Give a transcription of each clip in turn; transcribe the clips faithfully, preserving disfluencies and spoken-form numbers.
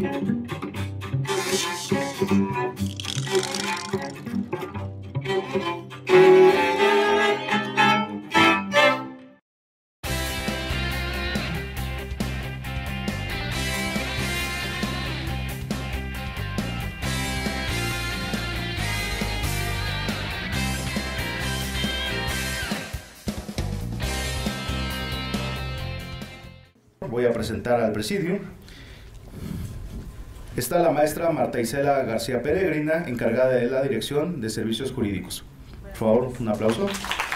Voy a presentar al presidium. Está la maestra Marta Isela García Peregrina, encargada de la Dirección de Servicios Jurídicos. Por favor, un aplauso.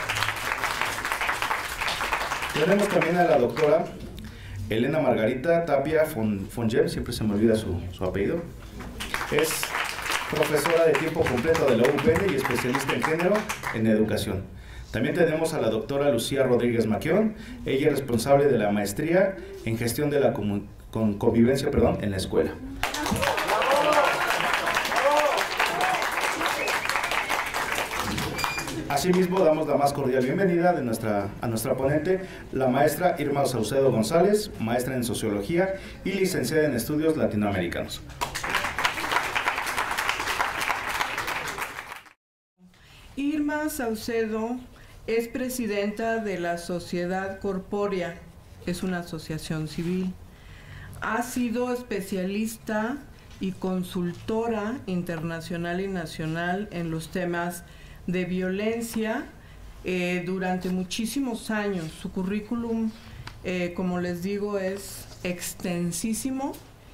Tenemos también a la doctora Elena Margarita Tapia Fongem, siempre se me olvida su, su apellido. Es profesora de tiempo completo de la U P N y especialista en género en educación. También tenemos a la doctora Lucía Rodríguez Maquión, ella es responsable de la maestría en gestión de la con convivencia perdón, en la escuela. Asimismo, damos la más cordial bienvenida de nuestra, a nuestra ponente, la maestra Irma Saucedo González, maestra en Sociología y licenciada en Estudios Latinoamericanos. Irma Saucedo es presidenta de la Sociedad Corpórea, es una asociación civil. Ha sido especialista y consultora internacional y nacional en los temas de violencia eh, durante muchísimos años. Su currículum, eh, como les digo, es extensísimo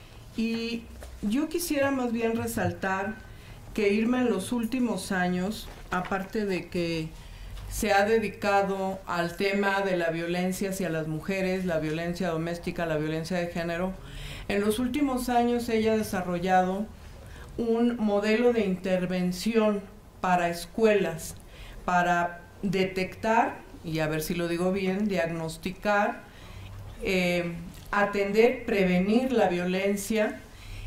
y yo quisiera más bien resaltar que Irma en los últimos años, aparte de que se ha dedicado al tema de la violencia hacia las mujeres, la violencia doméstica, la violencia de género, en los últimos años ella ha desarrollado un modelo de intervención para escuelas, para detectar, y a ver si lo digo bien, diagnosticar, eh, atender, prevenir la violencia.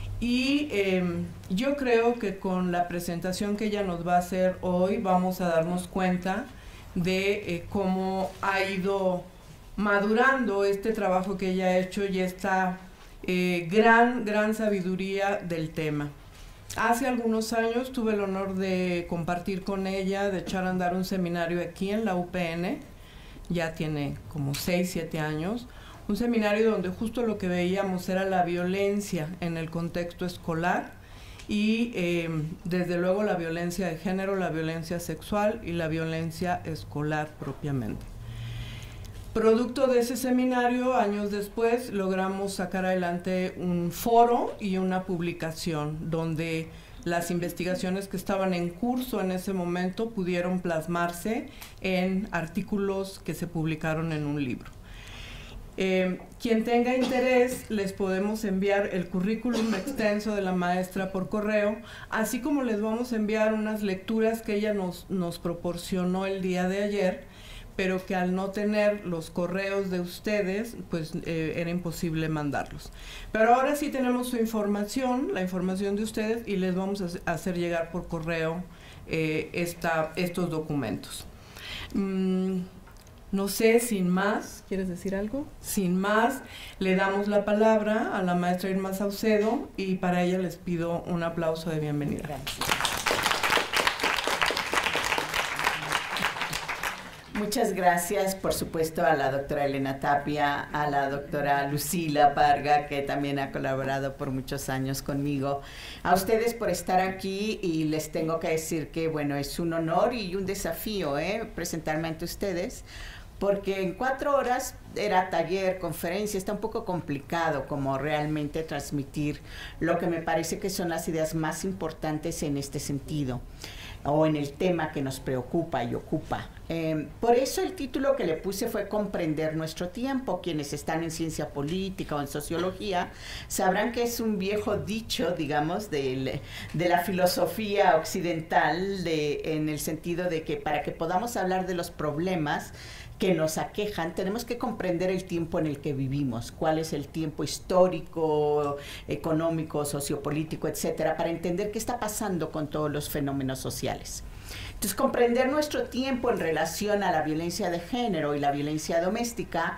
Y eh, yo creo que con la presentación que ella nos va a hacer hoy vamos a darnos cuenta de eh, cómo ha ido madurando este trabajo que ella ha hecho y esta eh, gran, gran sabiduría del tema. Hace algunos años tuve el honor de compartir con ella, de echar a andar un seminario aquí en la U P N, ya tiene como seis, siete años, un seminario donde justo lo que veíamos era la violencia en el contexto escolar y eh, desde luego la violencia de género, la violencia sexual y la violencia escolar propiamente. Producto de ese seminario, años después, logramos sacar adelante un foro y una publicación donde las investigaciones que estaban en curso en ese momento pudieron plasmarse en artículos que se publicaron en un libro. Eh, quien tenga interés, les podemos enviar el currículum extenso de la maestra por correo, así como les vamos a enviar unas lecturas que ella nos, nos proporcionó el día de ayer, pero que al no tener los correos de ustedes, pues eh, era imposible mandarlos. Pero ahora sí tenemos su información, la información de ustedes, y les vamos a hacer llegar por correo eh, esta, estos documentos. Mm, No sé, sin más, ¿quieres decir algo? Sin más, le damos la palabra a la maestra Irma Saucedo y para ella les pido un aplauso de bienvenida. Gracias. Muchas gracias, por supuesto, a la doctora Elena Tapia, a la doctora Lucila Parga, que también ha colaborado por muchos años conmigo, a ustedes por estar aquí, y les tengo que decir que, bueno, es un honor y un desafío, ¿eh?, presentarme ante ustedes, porque en cuatro horas era taller, conferencia, está un poco complicado como realmente transmitir lo que me parece que son las ideas más importantes en este sentido, o en el tema que nos preocupa y ocupa. Eh, por eso el título que le puse fue Comprender nuestro tiempo. Quienes están en ciencia política o en sociología sabrán que es un viejo dicho, digamos, de, de la filosofía occidental, de, en el sentido de que para que podamos hablar de los problemas que nos aquejan, tenemos que comprender el tiempo en el que vivimos, cuál es el tiempo histórico, económico, sociopolítico, etcétera, para entender qué está pasando con todos los fenómenos sociales. Entonces, comprender nuestro tiempo en relación a la violencia de género y la violencia doméstica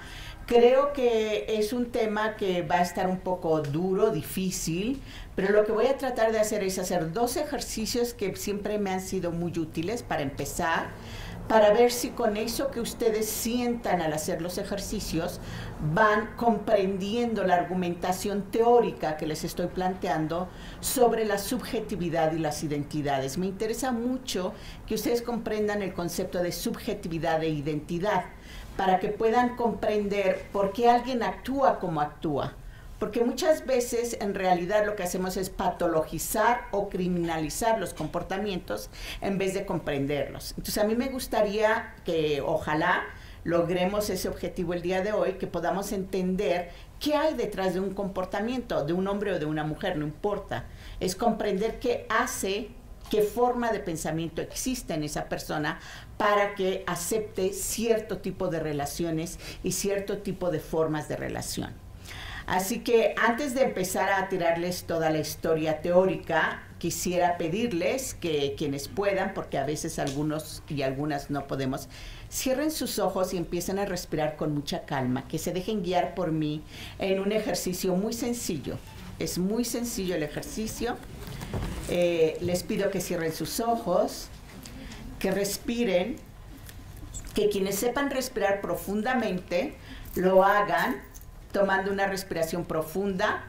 Creo que es un tema que va a estar un poco duro, difícil, pero lo que voy a tratar de hacer es hacer dos ejercicios que siempre me han sido muy útiles para empezar, para ver si con eso que ustedes sientan al hacer los ejercicios van comprendiendo la argumentación teórica que les estoy planteando sobre la subjetividad y las identidades. Me interesa mucho que ustedes comprendan el concepto de subjetividad e identidad, para que puedan comprender por qué alguien actúa como actúa. Porque muchas veces en realidad lo que hacemos es patologizar o criminalizar los comportamientos en vez de comprenderlos. Entonces a mí me gustaría que ojalá logremos ese objetivo el día de hoy, que podamos entender qué hay detrás de un comportamiento, de un hombre o de una mujer, no importa. Es comprender qué hace, qué forma de pensamiento existe en esa persona para que acepte cierto tipo de relaciones y cierto tipo de formas de relación. Así que antes de empezar a tirarles toda la historia teórica, quisiera pedirles que quienes puedan, porque a veces algunos y algunas no podemos, cierren sus ojos y empiecen a respirar con mucha calma, que se dejen guiar por mí en un ejercicio muy sencillo. Es muy sencillo el ejercicio. Eh, les pido que cierren sus ojos, que respiren, que quienes sepan respirar profundamente lo hagan tomando una respiración profunda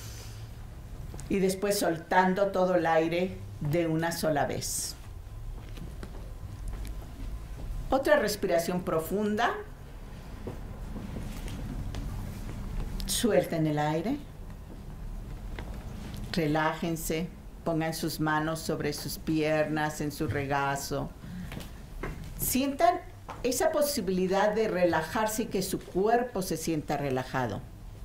y después soltando todo el aire de una sola vez. Otra respiración profunda. Suelten el aire. Relájense. Pongan sus manos sobre sus piernas, en su regazo. Sientan esa posibilidad de relajarse y que su cuerpo se sienta relajado.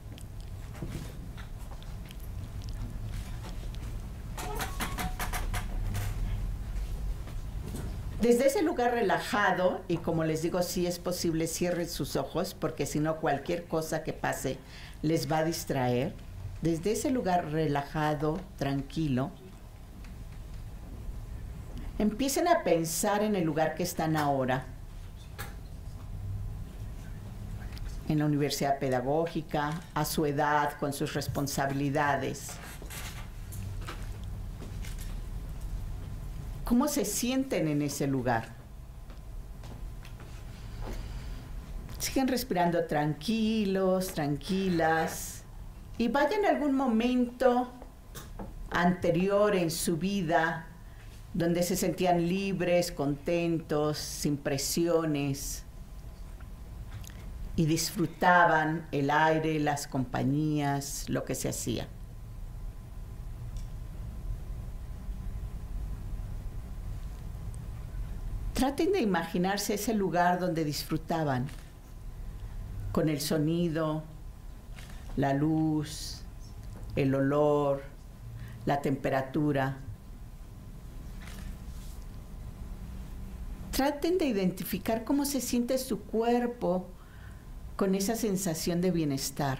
Desde ese lugar relajado, y como les digo, si es posible, cierren sus ojos, porque si no, cualquier cosa que pase les va a distraer. Desde ese lugar relajado, tranquilo, empiecen a pensar en el lugar que están ahora, en la universidad pedagógica, a su edad, con sus responsabilidades. ¿Cómo se sienten en ese lugar? Siguen respirando tranquilos, tranquilas, y vayan a algún momento anterior en su vida donde se sentían libres, contentos, sin presiones, y disfrutaban el aire, las compañías, lo que se hacía. Traten de imaginarse ese lugar donde disfrutaban, con el sonido, la luz, el olor, la temperatura. Traten de identificar cómo se siente su cuerpo con esa sensación de bienestar.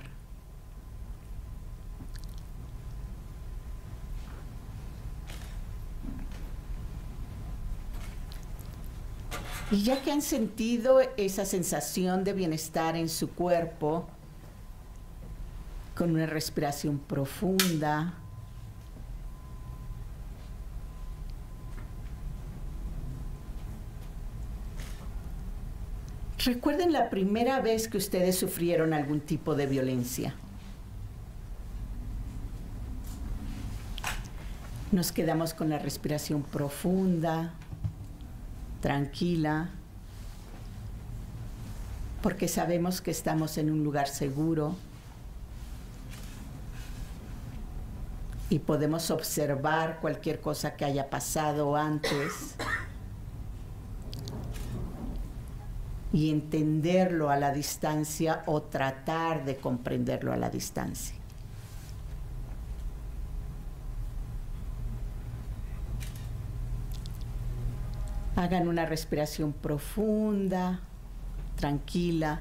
Y ya que han sentido esa sensación de bienestar en su cuerpo, con una respiración profunda, recuerden la primera vez que ustedes sufrieron algún tipo de violencia. Nos quedamos con la respiración profunda, tranquila, porque sabemos que estamos en un lugar seguro y podemos observar cualquier cosa que haya pasado antes y entenderlo a la distancia o tratar de comprenderlo a la distancia. Hagan una respiración profunda, tranquila.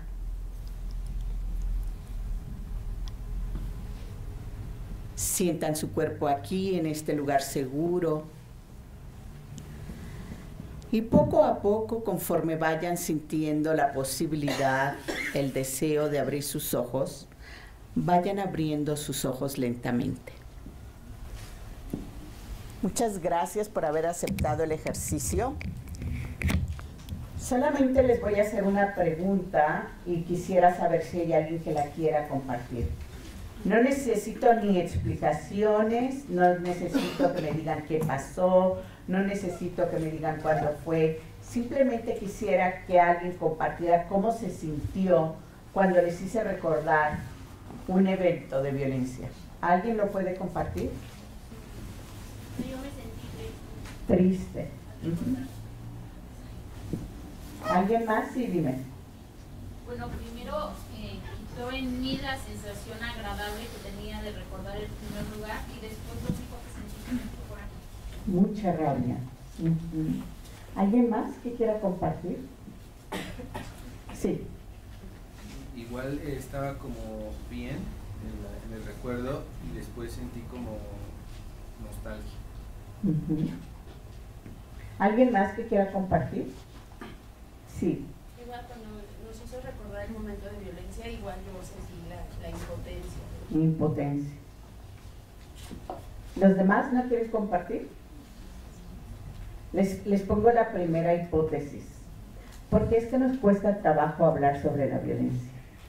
Sientan su cuerpo aquí, en este lugar seguro. Y poco a poco, conforme vayan sintiendo la posibilidad el deseo de abrir sus ojos, vayan abriendo sus ojos lentamente. Muchas gracias por haber aceptado el ejercicio. Solamente les voy a hacer una pregunta y quisiera saber si hay alguien que la quiera compartir. No necesito ni explicaciones, no necesito que me digan qué pasó, no necesito que me digan cuándo fue. Simplemente quisiera que alguien compartiera cómo se sintió cuando les hice recordar un evento de violencia. ¿Alguien lo puede compartir? Yo me sentí triste. Triste. Uh-huh. ¿Alguien más? Sí, dime. Bueno, primero eh, quitó en mí la sensación agradable que tenía de recordar el primer lugar y después lo único que sentí fue coraje. Mucha rabia. Uh-huh. ¿Alguien más que quiera compartir? Sí. Igual eh, estaba como bien en, la, en el recuerdo y después sentí como nostalgia. Uh-huh. ¿Alguien más que quiera compartir? Sí. Igual cuando nos hizo recordar el momento de violencia, igual yo sentí la, la impotencia. Impotencia. ¿Los demás no quieren compartir? Les, les pongo la primera hipótesis. ¿Por qué es que nos cuesta trabajo hablar sobre la violencia?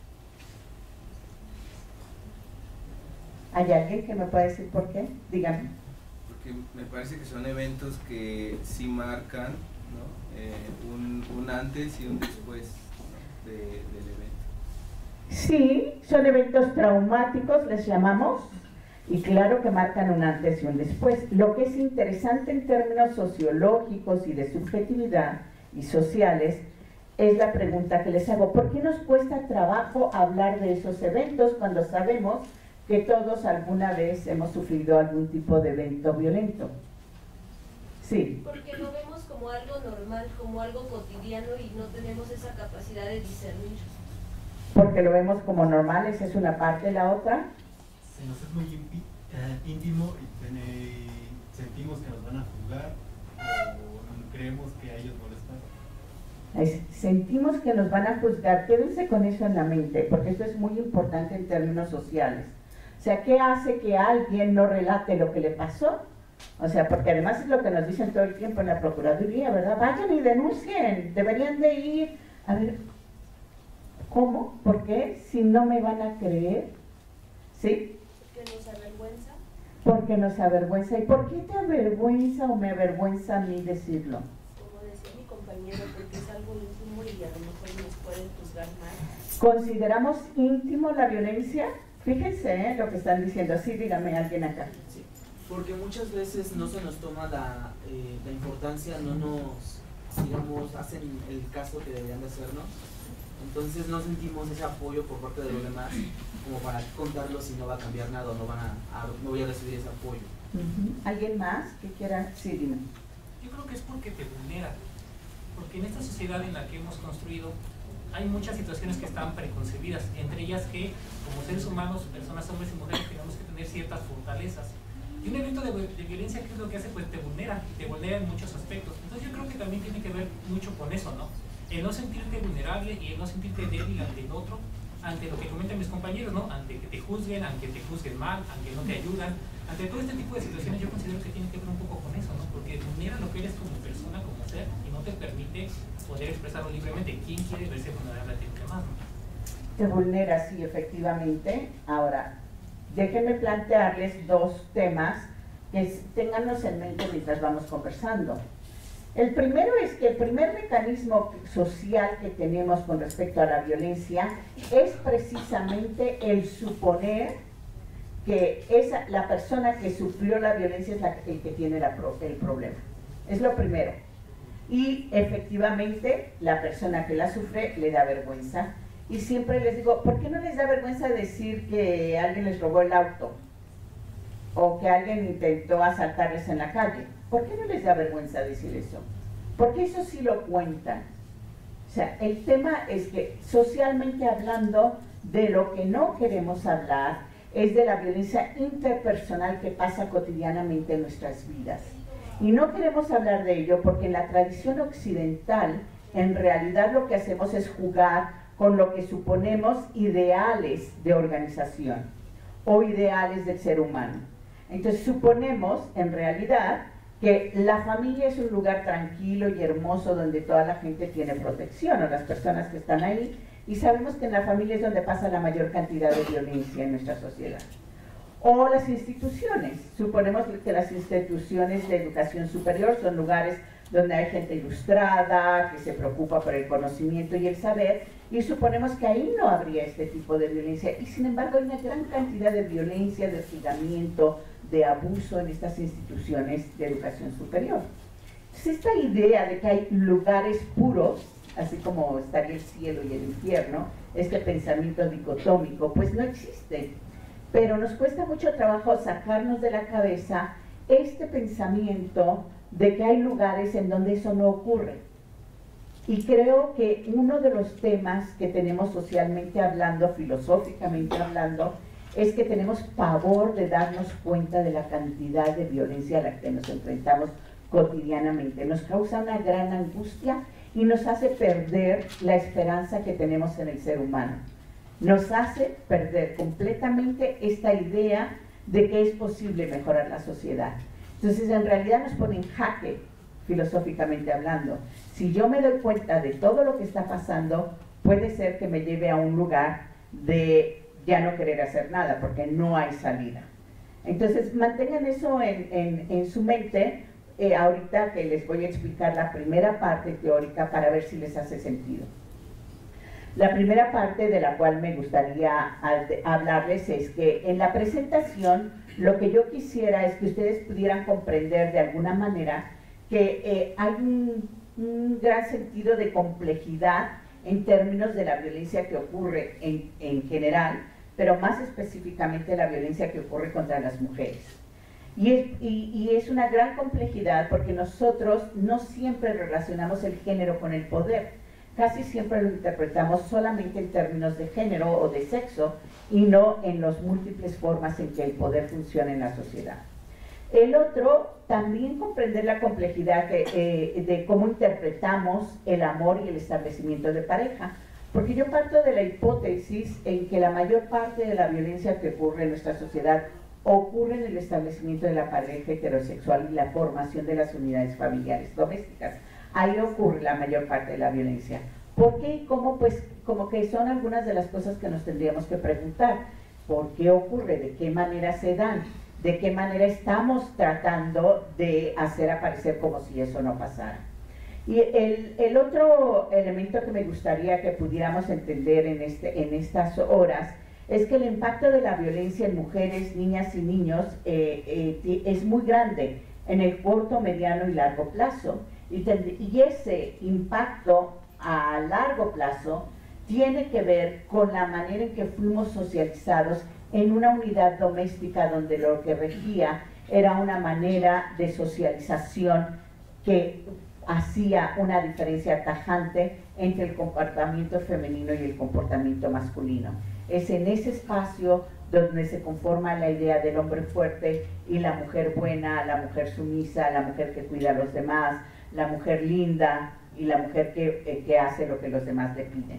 ¿Hay alguien que me pueda decir por qué? Dígame. Porque me parece que son eventos que sí marcan, ¿no? eh, un, un antes y un después, ¿no? de, del evento. Sí, son eventos traumáticos, les llamamos, y claro que marcan un antes y un después. Lo que es interesante en términos sociológicos y de subjetividad y sociales es la pregunta que les hago. ¿Por qué nos cuesta trabajo hablar de esos eventos cuando sabemos que todos alguna vez hemos sufrido algún tipo de evento violento? Sí. Porque lo vemos como algo normal, como algo cotidiano y no tenemos esa capacidad de discernir. Porque lo vemos como normal, esa es una parte. ¿La otra? Se nos es muy eh, íntimo y tener, sentimos que nos van a juzgar o creemos que a ellos molestan. Es, sentimos que nos van a juzgar. Quédense con eso en la mente, porque esto es muy importante en términos sociales. O sea, ¿qué hace que alguien no relate lo que le pasó? O sea, porque además es lo que nos dicen todo el tiempo en la Procuraduría, ¿verdad? Vayan y denuncien, deberían de ir. A ver, ¿cómo? ¿Por qué? Si no me van a creer. ¿Sí? Porque nos avergüenza. Porque nos avergüenza. ¿Y por qué te avergüenza o me avergüenza a mí decirlo? Como decía mi compañero, porque es algo íntimo y a lo mejor nos pueden juzgar mal. ¿Consideramos íntimo la violencia? Fíjense ¿eh? lo que están diciendo. Sí, dígame alguien acá. Sí, porque muchas veces no se nos toma la, eh, la importancia, no nos, digamos, hacen el caso que deberían de hacernos. Entonces no sentimos ese apoyo por parte de los demás como para contarlo si no va a cambiar nada o no, van a, a, no voy a recibir ese apoyo. Uh-huh. ¿Alguien más que quiera? Sí, dime. Yo creo que es porque te vulnera, porque en esta sociedad en la que hemos construido hay muchas situaciones que están preconcebidas, entre ellas que como seres humanos, personas, hombres y mujeres, tenemos que tener ciertas fortalezas. Y un evento de, de violencia, ¿qué es lo que hace? Pues te vulnera, y te vulnera en muchos aspectos. Entonces yo creo que también tiene que ver mucho con eso, ¿no? El no sentirte vulnerable y el no sentirte débil ante el otro, ante lo que comentan mis compañeros, ¿no? Ante que te juzguen, ante que te juzguen mal, ante que no te ayudan. Ante todo este tipo de situaciones yo considero que tiene que ver un poco con eso, ¿no? Porque vulnera lo que eres como persona, como ser, y no te permite poder expresarlo libremente. ¿Quién quiere verse vulnerable a ti que más, no? Te vulnera, sí, efectivamente. Ahora, déjenme plantearles dos temas que tenganlos en mente mientras vamos conversando. El primero es que el primer mecanismo social que tenemos con respecto a la violencia es precisamente el suponer que esa, la persona que sufrió la violencia es la, el que tiene la, el problema. Es lo primero. Y efectivamente la persona que la sufre le da vergüenza. Y siempre les digo, ¿por qué no les da vergüenza decir que alguien les robó el auto? O que alguien intentó asaltarles en la calle. ¿Por qué no les da vergüenza decir eso? Porque eso sí lo cuentan. O sea, el tema es que socialmente hablando, de lo que no queremos hablar es de la violencia interpersonal que pasa cotidianamente en nuestras vidas. Y no queremos hablar de ello porque en la tradición occidental, en realidad lo que hacemos es jugar con lo que suponemos ideales de organización o ideales del ser humano. Entonces suponemos en realidad que la familia es un lugar tranquilo y hermoso donde toda la gente tiene protección, o las personas que están ahí, y sabemos que en la familia es donde pasa la mayor cantidad de violencia en nuestra sociedad. O las instituciones, suponemos que las instituciones de educación superior son lugares donde hay gente ilustrada, que se preocupa por el conocimiento y el saber, y suponemos que ahí no habría este tipo de violencia, y sin embargo hay una gran cantidad de violencia, de hostigamiento, de abuso en estas instituciones de educación superior. Entonces, esta idea de que hay lugares puros, así como estaría el cielo y el infierno, este pensamiento dicotómico, pues no existe. Pero nos cuesta mucho trabajo sacarnos de la cabeza este pensamiento de que hay lugares en donde eso no ocurre. Y creo que uno de los temas que tenemos socialmente hablando, filosóficamente hablando, es que tenemos pavor de darnos cuenta de la cantidad de violencia a la que nos enfrentamos cotidianamente. Nos causa una gran angustia y nos hace perder la esperanza que tenemos en el ser humano. Nos hace perder completamente esta idea de que es posible mejorar la sociedad. Entonces, en realidad nos pone en jaque, filosóficamente hablando. Si yo me doy cuenta de todo lo que está pasando, puede ser que me lleve a un lugar de ya no querer hacer nada, porque no hay salida. Entonces, mantengan eso en, en, en su mente, eh, ahorita que les voy a explicar la primera parte teórica para ver si les hace sentido. La primera parte de la cual me gustaría hablarles es que en la presentación lo que yo quisiera es que ustedes pudieran comprender de alguna manera que eh, hay un, un gran sentido de complejidad en términos de la violencia que ocurre en, en general, pero más específicamente la violencia que ocurre contra las mujeres. Y es, y, y es una gran complejidad porque nosotros no siempre relacionamos el género con el poder. Casi siempre lo interpretamos solamente en términos de género o de sexo y no en las múltiples formas en que el poder funciona en la sociedad. El otro, también comprender la complejidad que, eh, de cómo interpretamos el amor y el establecimiento de pareja. Porque yo parto de la hipótesis en que la mayor parte de la violencia que ocurre en nuestra sociedad ocurre en el establecimiento de la pareja heterosexual y la formación de las unidades familiares domésticas. Ahí ocurre la mayor parte de la violencia. ¿Por qué y cómo? Pues como que son algunas de las cosas que nos tendríamos que preguntar. ¿Por qué ocurre? ¿De qué manera se dan? ¿De qué manera estamos tratando de hacer aparecer como si eso no pasara? Y el, el otro elemento que me gustaría que pudiéramos entender en, este, en estas horas es que el impacto de la violencia en mujeres, niñas y niños eh, eh, es muy grande en el corto, mediano y largo plazo. Y, y ese impacto a largo plazo tiene que ver con la manera en que fuimos socializados en una unidad doméstica donde lo que regía era una manera de socialización que hacía una diferencia tajante entre el comportamiento femenino y el comportamiento masculino. Es en ese espacio donde se conforma la idea del hombre fuerte y la mujer buena, la mujer sumisa, la mujer que cuida a los demás, la mujer linda y la mujer que, eh, que hace lo que los demás le piden.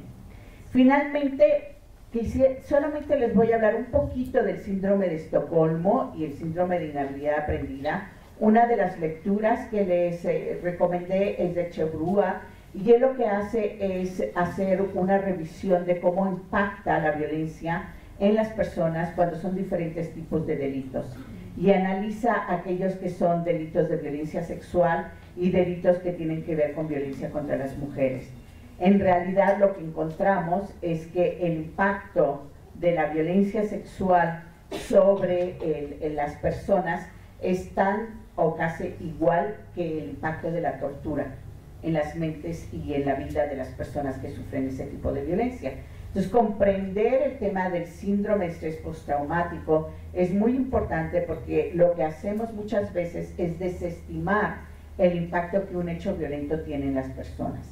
Finalmente, quisiera, solamente les voy a hablar un poquito del síndrome de Estocolmo y el síndrome de inhabilidad aprendida. Una de las lecturas que les eh, recomendé es de Chebrúa, y él lo que hace es hacer una revisión de cómo impacta la violencia en las personas cuando son diferentes tipos de delitos, y analiza aquellos que son delitos de violencia sexual y delitos que tienen que ver con violencia contra las mujeres. En realidad lo que encontramos es que el impacto de la violencia sexual sobre el, el, las personas es tan o casi igual que el impacto de la tortura en las mentes y en la vida de las personas que sufren ese tipo de violencia. Entonces, comprender el tema del síndrome de estrés postraumático es muy importante porque lo que hacemos muchas veces es desestimar el impacto que un hecho violento tiene en las personas.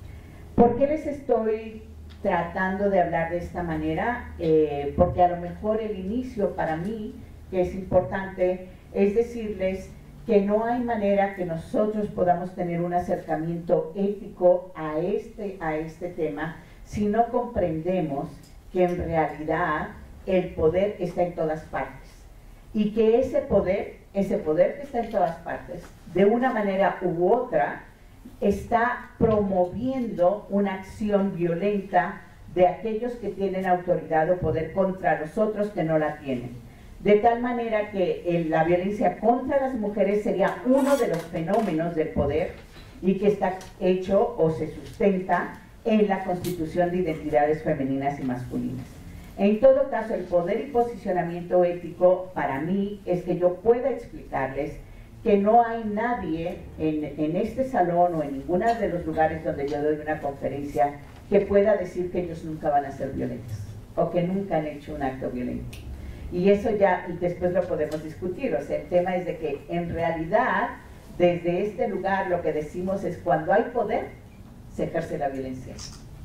¿Por qué les estoy tratando de hablar de esta manera? Eh, porque a lo mejor el inicio para mí, que es importante, es decirles que no hay manera que nosotros podamos tener un acercamiento ético a este, a este tema si no comprendemos que en realidad el poder está en todas partes y que ese poder, ese poder que está en todas partes, de una manera u otra, está promoviendo una acción violenta de aquellos que tienen autoridad o poder contra los otros que no la tienen. De tal manera que el, la violencia contra las mujeres sería uno de los fenómenos del poder y que está hecho o se sustenta en la constitución de identidades femeninas y masculinas. En todo caso, el poder y posicionamiento ético para mí es que yo pueda explicarles que no hay nadie en, en este salón o en ninguno de los lugares donde yo doy una conferencia que pueda decir que ellos nunca van a ser violentos o que nunca han hecho un acto violento. Y eso ya después lo podemos discutir. O sea, el tema es de que en realidad desde este lugar lo que decimos es cuando hay poder se ejerce la violencia.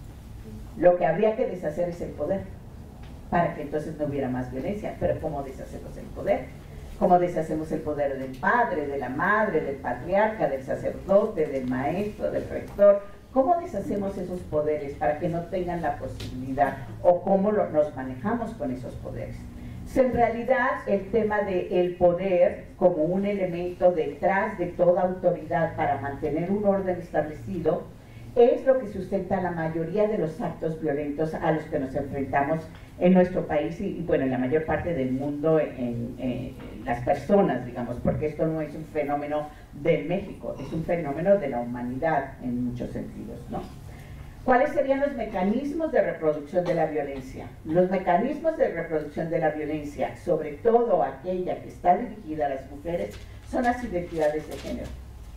Lo que habría que deshacer es el poder para que entonces no hubiera más violencia. Pero ¿cómo deshacemos el poder? ¿Cómo deshacemos el poder del padre, de la madre, del patriarca, del sacerdote, del maestro, del rector? ¿Cómo deshacemos esos poderes para que no tengan la posibilidad? ¿O cómo lo, nos manejamos con esos poderes? Entonces, en realidad, el tema del poder como un elemento detrás de toda autoridad para mantener un orden establecido es lo que sustenta la mayoría de los actos violentos a los que nos enfrentamos en nuestro país y, y bueno, en la mayor parte del mundo, en, en, en las personas, digamos, porque esto no es un fenómeno de México, es un fenómeno de la humanidad en muchos sentidos, ¿no? ¿Cuáles serían los mecanismos de reproducción de la violencia? Los mecanismos de reproducción de la violencia, sobre todo aquella que está dirigida a las mujeres, son las identidades de género.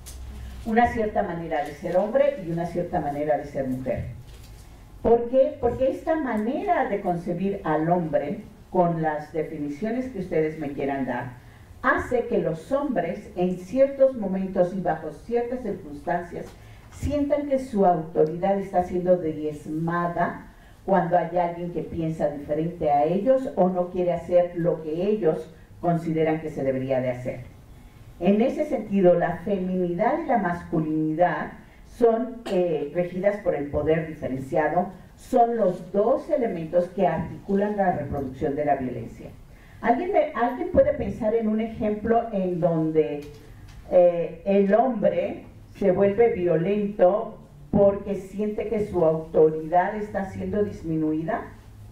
Una cierta manera de ser hombre y una cierta manera de ser mujer. ¿Por qué? Porque esta manera de concebir al hombre, con las definiciones que ustedes me quieran dar, hace que los hombres en ciertos momentos y bajo ciertas circunstancias sientan que su autoridad está siendo diezmada cuando hay alguien que piensa diferente a ellos o no quiere hacer lo que ellos consideran que se debería de hacer. En ese sentido, la feminidad y la masculinidad son eh, regidas por el poder diferenciado, son los dos elementos que articulan la reproducción de la violencia. ¿Alguien, me, ¿alguien puede pensar en un ejemplo en donde eh, el hombre se vuelve violento porque siente que su autoridad está siendo disminuida?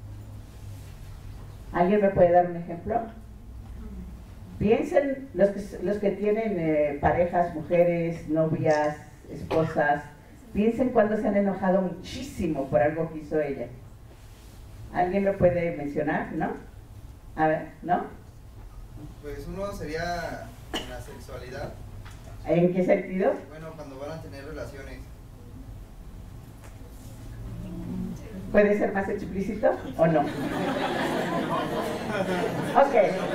¿Alguien me puede dar un ejemplo? Piensen los que, los que tienen eh, parejas, mujeres, novias, esposas, piensen cuando se han enojado muchísimo por algo que hizo ella. ¿Alguien lo puede mencionar? ¿No? A ver, ¿no? Pues uno sería en la sexualidad. ¿En qué sentido? Bueno, cuando van a tener relaciones. ¿Puede ser más explícito o no? Ok.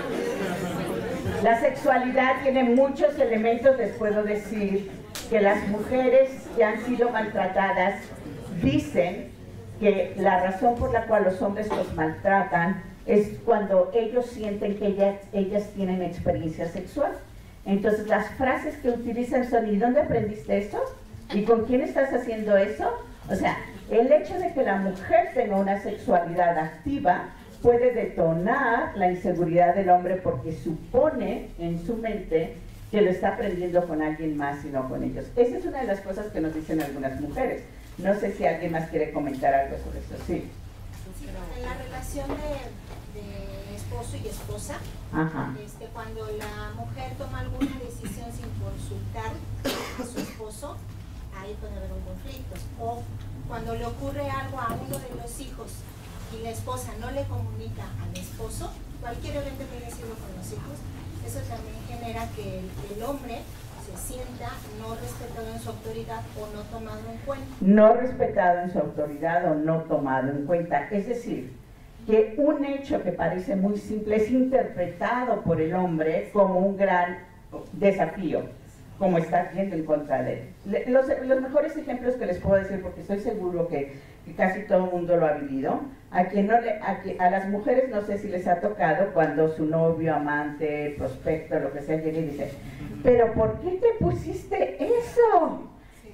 La sexualidad tiene muchos elementos. Les puedo decir que las mujeres que han sido maltratadas dicen que la razón por la cual los hombres los maltratan es cuando ellos sienten que ellas, ellas tienen experiencia sexual. Entonces las frases que utilizan son: ¿y dónde aprendiste eso? ¿Y con quién estás haciendo eso? O sea, el hecho de que la mujer tenga una sexualidad activa puede detonar la inseguridad del hombre porque supone en su mente que lo está aprendiendo con alguien más y no con ellos. Esa es una de las cosas que nos dicen algunas mujeres. No sé si alguien más quiere comentar algo sobre eso. Sí. Sí, en la relación de, de esposo y esposa, Ajá. Este, cuando la mujer toma alguna decisión sin consultar a su esposo, ahí puede haber un conflicto. O cuando le ocurre algo a uno de los hijos y la esposa no le comunica al esposo, cualquier evento que haya sido con los hijos, eso también genera que el, el hombre se sienta no respetado en su autoridad o no tomado en cuenta. No respetado en su autoridad o no tomado en cuenta. Es decir, que un hecho que parece muy simple es interpretado por el hombre como un gran desafío, como está viendo en contra de él. Los, los mejores ejemplos que les puedo decir, porque estoy seguro que, que casi todo el mundo lo ha vivido, a, quien no le, a, a las mujeres no sé si les ha tocado cuando su novio, amante, prospecto, lo que sea, llega y dice: ¿pero por qué te pusiste eso?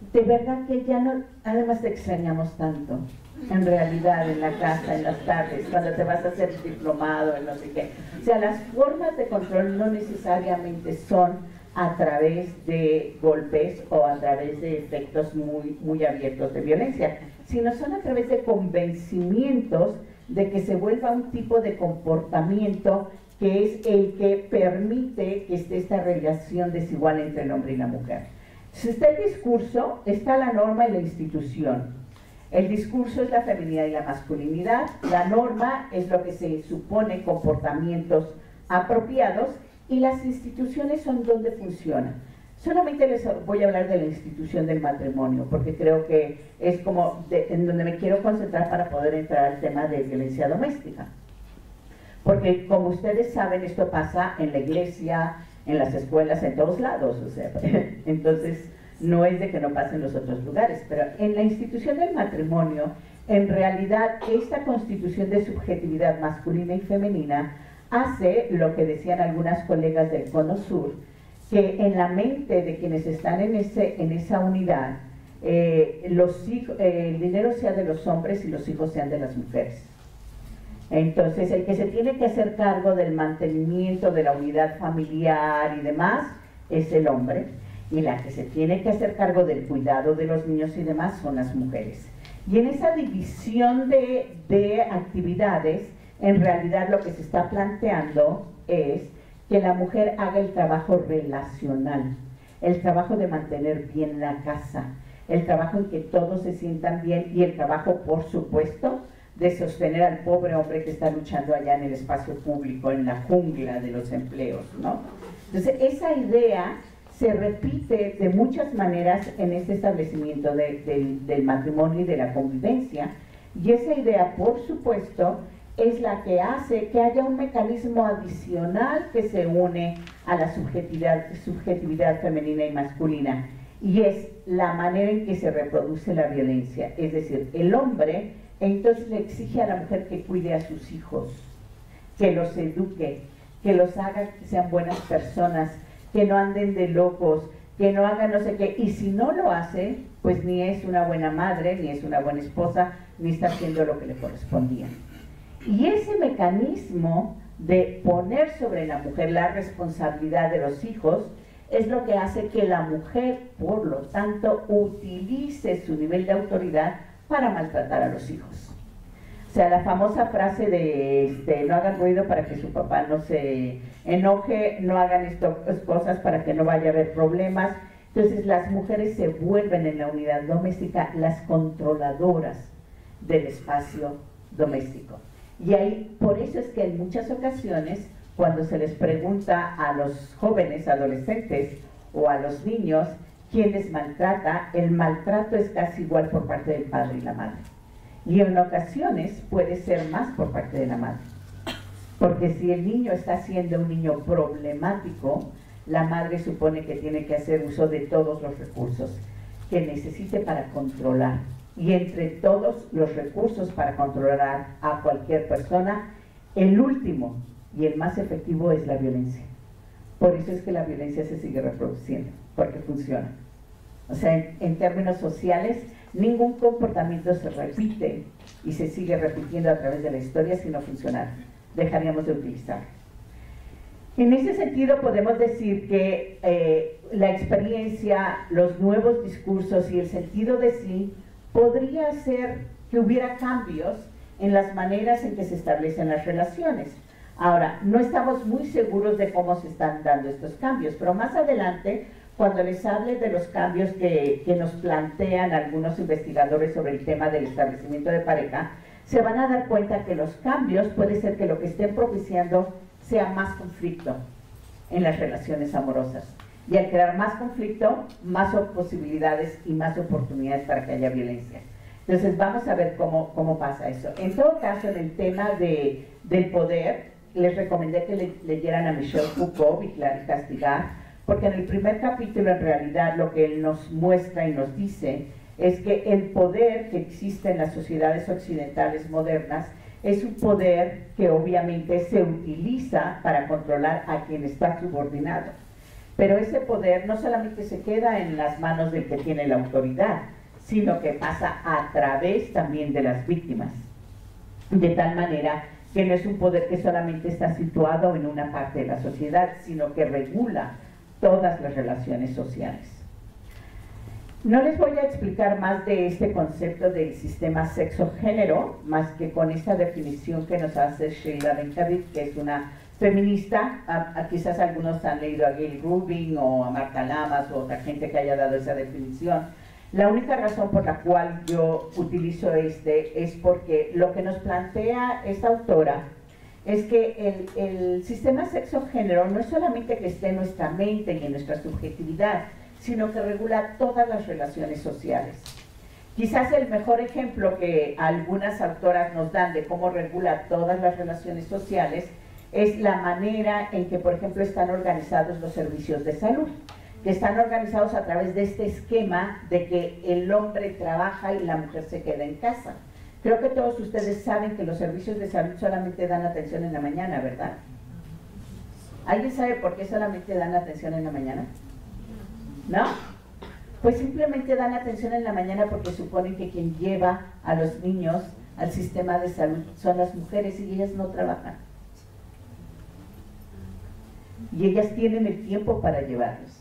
de verdad que ya no, además te extrañamos tanto, en realidad, en la casa, en las tardes, cuando te vas a hacer el diplomado, en no sé qué. O sea, las formas de control no necesariamente son a través de golpes o a través de efectos muy, muy abiertos de violencia, sino son a través de convencimientos de que se vuelva un tipo de comportamiento que es el que permite que esté esta relación desigual entre el hombre y la mujer. Si está el discurso, está la norma y la institución. El discurso es la feminidad y la masculinidad, la norma es lo que se supone comportamientos apropiados y las instituciones son donde funcionan. Solamente les voy a hablar de la institución del matrimonio, porque creo que es como de, en donde me quiero concentrar para poder entrar al tema de violencia doméstica. Porque como ustedes saben, esto pasa en la iglesia, en las escuelas, en todos lados, o sea, entonces no es de que no pase en los otros lugares, pero en la institución del matrimonio, en realidad esta constitución de subjetividad masculina y femenina hace lo que decían algunas colegas del Cono Sur, que en la mente de quienes están en, ese, en esa unidad, eh, los hijos, eh, el dinero sea de los hombres y los hijos sean de las mujeres. Entonces, el que se tiene que hacer cargo del mantenimiento de la unidad familiar y demás es el hombre, y la que se tiene que hacer cargo del cuidado de los niños y demás son las mujeres. Y en esa división de, de actividades, en realidad lo que se está planteando es que la mujer haga el trabajo relacional, el trabajo de mantener bien la casa, el trabajo en que todos se sientan bien y el trabajo, por supuesto, de sostener al pobre hombre que está luchando allá en el espacio público, en la jungla de los empleos, ¿no? Entonces, esa idea se repite de muchas maneras en este establecimiento de, de, del matrimonio y de la convivencia, y esa idea, por supuesto, es la que hace que haya un mecanismo adicional que se une a la subjetividad, subjetividad femenina y masculina, y es la manera en que se reproduce la violencia. Es decir, el hombre entonces le exige a la mujer que cuide a sus hijos, que los eduque, que los haga que sean buenas personas, que no anden de locos, que no hagan no sé qué, y si no lo hace, pues ni es una buena madre, ni es una buena esposa, ni está haciendo lo que le correspondía. Y ese mecanismo de poner sobre la mujer la responsabilidad de los hijos es lo que hace que la mujer, por lo tanto, utilice su nivel de autoridad para maltratar a los hijos. O sea, la famosa frase de este, no hagan ruido para que su papá no se enoje, no hagan estas cosas para que no vaya a haber problemas. Entonces las mujeres se vuelven en la unidad doméstica las controladoras del espacio doméstico. Y ahí, por eso es que en muchas ocasiones, cuando se les pregunta a los jóvenes, adolescentes o a los niños quién les maltrata, el maltrato es casi igual por parte del padre y la madre. Y en ocasiones puede ser más por parte de la madre. Porque si el niño está siendo un niño problemático, la madre supone que tiene que hacer uso de todos los recursos que necesite para controlar. Y entre todos los recursos para controlar a cualquier persona, el último y el más efectivo es la violencia. Por eso es que la violencia se sigue reproduciendo, porque funciona. O sea, en, en términos sociales, ningún comportamiento se repite y se sigue repitiendo a través de la historia si no funcionara. Dejaríamos de utilizarlo. En ese sentido podemos decir que eh, la experiencia, los nuevos discursos y el sentido de sí podría hacer que hubiera cambios en las maneras en que se establecen las relaciones. Ahora, no estamos muy seguros de cómo se están dando estos cambios, pero más adelante, cuando les hable de los cambios que, que nos plantean algunos investigadores sobre el tema del establecimiento de pareja, se van a dar cuenta que los cambios puede ser que lo que estén propiciando sea más conflicto en las relaciones amorosas. Y al crear más conflicto, más posibilidades y más oportunidades para que haya violencia. Entonces vamos a ver cómo, cómo pasa eso. En todo caso, en el tema de, del poder, les recomendé que le, leyeran a Michel Foucault, Vigilar y Castigar, porque en el primer capítulo en realidad lo que él nos muestra y nos dice es que el poder que existe en las sociedades occidentales modernas es un poder que obviamente se utiliza para controlar a quien está subordinado. pero ese poder no solamente se queda en las manos del que tiene la autoridad, sino que pasa a través también de las víctimas, de tal manera que no es un poder que solamente está situado en una parte de la sociedad, sino que regula todas las relaciones sociales. No les voy a explicar más de este concepto del sistema sexo-género, más que con esta definición que nos hace Sheila Ben-David, que es una feminista. A, a quizás algunos han leído a Gail Rubin o a Marta Lamas o otra gente que haya dado esa definición. La única razón por la cual yo utilizo este es porque lo que nos plantea esta autora es que el, el sistema sexo-género no es solamente que esté en nuestra mente y en nuestra subjetividad, sino que regula todas las relaciones sociales. Quizás el mejor ejemplo que algunas autoras nos dan de cómo regula todas las relaciones sociales es la manera en que, por ejemplo, están organizados los servicios de salud, que están organizados a través de este esquema de que el hombre trabaja y la mujer se queda en casa. Creo que todos ustedes saben que los servicios de salud solamente dan atención en la mañana, ¿verdad? ¿Alguien sabe por qué solamente dan atención en la mañana? ¿No? Pues simplemente dan atención en la mañana porque suponen que quien lleva a los niños al sistema de salud son las mujeres y ellas no trabajan. Y ellas tienen el tiempo para llevarlos.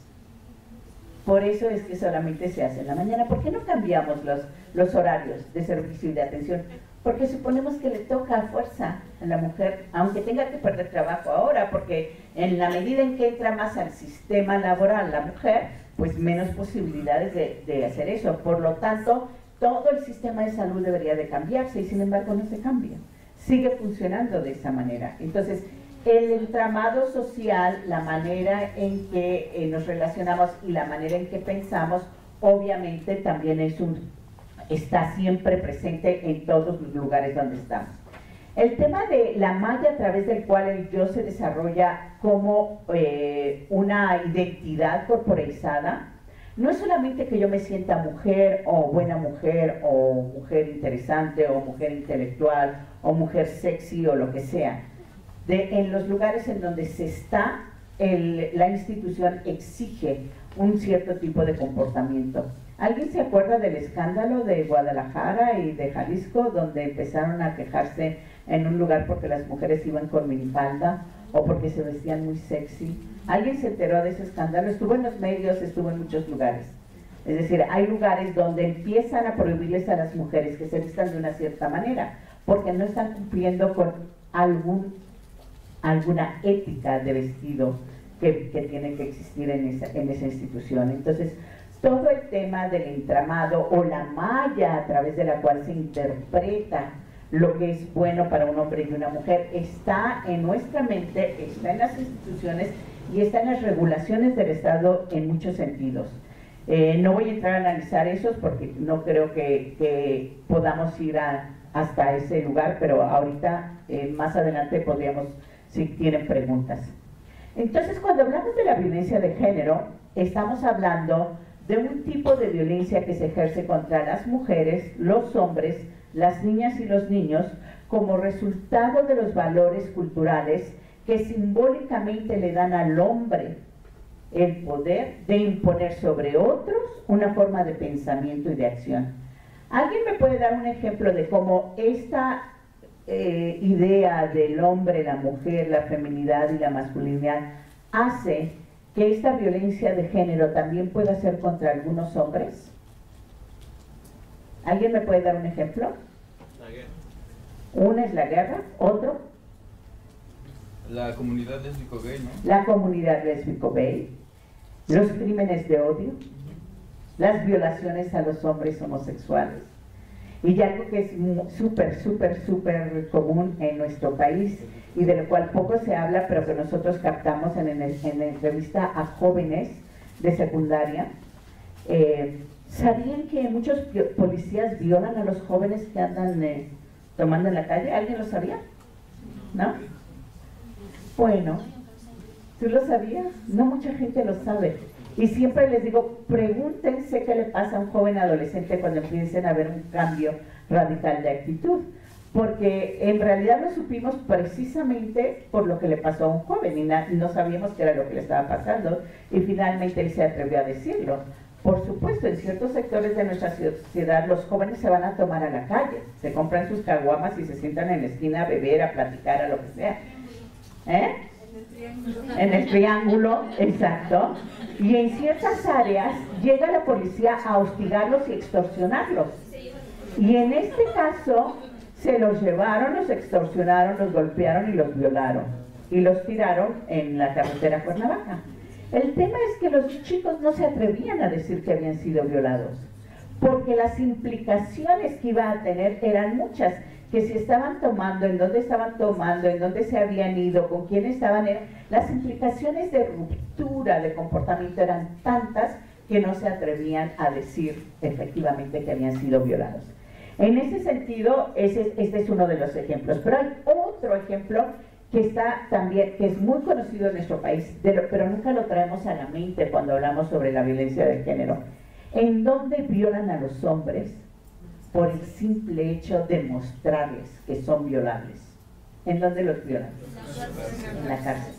Por eso es que solamente se hace en la mañana. ¿Por qué no cambiamos los, los horarios de servicio y de atención? Porque suponemos que le toca a fuerza a la mujer, aunque tenga que perder trabajo ahora, porque en la medida en que entra más al sistema laboral la mujer, pues menos posibilidades de, de hacer eso. Por lo tanto, todo el sistema de salud debería de cambiarse y sin embargo no se cambia. Sigue funcionando de esa manera. Entonces, el entramado social, la manera en que eh, nos relacionamos y la manera en que pensamos, obviamente también es un, está siempre presente en todos los lugares donde estamos. El tema de la malla a través del cual el yo se desarrolla como eh, una identidad corporeizada, no es solamente que yo me sienta mujer o buena mujer o mujer interesante o mujer intelectual o mujer sexy o lo que sea. De, en los lugares en donde se está, el, la institución exige un cierto tipo de comportamiento. ¿Alguien se acuerda del escándalo de Guadalajara y de Jalisco, donde empezaron a quejarse en un lugar porque las mujeres iban con minifalda o porque se vestían muy sexy? ¿Alguien se enteró de ese escándalo? Estuvo en los medios, estuvo en muchos lugares. Es decir, hay lugares donde empiezan a prohibirles a las mujeres que se vistan de una cierta manera, porque no están cumpliendo con algún, alguna ética de vestido que, que tiene que existir en esa, en esa institución. Entonces, todo el tema del entramado o la malla a través de la cual se interpreta lo que es bueno para un hombre y una mujer está en nuestra mente, está en las instituciones y está en las regulaciones del Estado en muchos sentidos. Eh, no voy a entrar a analizar esos porque no creo que, que podamos ir a, hasta ese lugar, pero ahorita, eh, más adelante podríamos, si tienen preguntas. Entonces, cuando hablamos de la violencia de género, estamos hablando de un tipo de violencia que se ejerce contra las mujeres, los hombres, las niñas y los niños, como resultado de los valores culturales que simbólicamente le dan al hombre el poder de imponer sobre otros una forma de pensamiento y de acción. ¿Alguien me puede dar un ejemplo de cómo esta eh, idea del hombre, la mujer, la feminidad y la masculinidad hace que esta violencia de género también pueda ser contra algunos hombres? ¿Alguien me puede dar un ejemplo? La guerra. Una es la guerra, otro. La comunidad lésbico-gay, ¿no? La comunidad lésbico-gay, los crímenes de odio, las violaciones a los hombres homosexuales. Y algo que es súper, súper, súper común en nuestro país y de lo cual poco se habla, pero que nosotros captamos en, en, en la entrevista a jóvenes de secundaria. Eh, ¿Sabían que muchos policías violan a los jóvenes que andan eh, tomando en la calle? ¿Alguien lo sabía? ¿No? Bueno, ¿tú lo sabías? No mucha gente lo sabe. Y siempre les digo, pregúntense qué le pasa a un joven adolescente cuando empiecen a ver un cambio radical de actitud. porque en realidad lo supimos precisamente por lo que le pasó a un joven y na- no sabíamos qué era lo que le estaba pasando y finalmente él se atrevió a decirlo. Por supuesto, en ciertos sectores de nuestra sociedad los jóvenes se van a tomar a la calle, se compran sus caguamas y se sientan en la esquina a beber, a platicar, a lo que sea. ¿Eh? En el triángulo, exacto. Y en ciertas áreas llega la policía a hostigarlos y extorsionarlos. Y en este caso se los llevaron, los extorsionaron, los golpearon y los violaron. Y los tiraron en la carretera Cuernavaca. El tema es que los chicos no se atrevían a decir que habían sido violados, porque las implicaciones que iba a tener eran muchas, que si estaban tomando, en dónde estaban tomando, en dónde se habían ido, con quién estaban, eran, las implicaciones de ruptura de comportamiento eran tantas que no se atrevían a decir efectivamente que habían sido violados. En ese sentido, ese, este es uno de los ejemplos, pero hay otro ejemplo que está también, que es muy conocido en nuestro país, de lo, pero nunca lo traemos a la mente cuando hablamos sobre la violencia de género, en donde violan a los hombres por el simple hecho de mostrarles que son violables. ¿En dónde los violan? En la cárcel.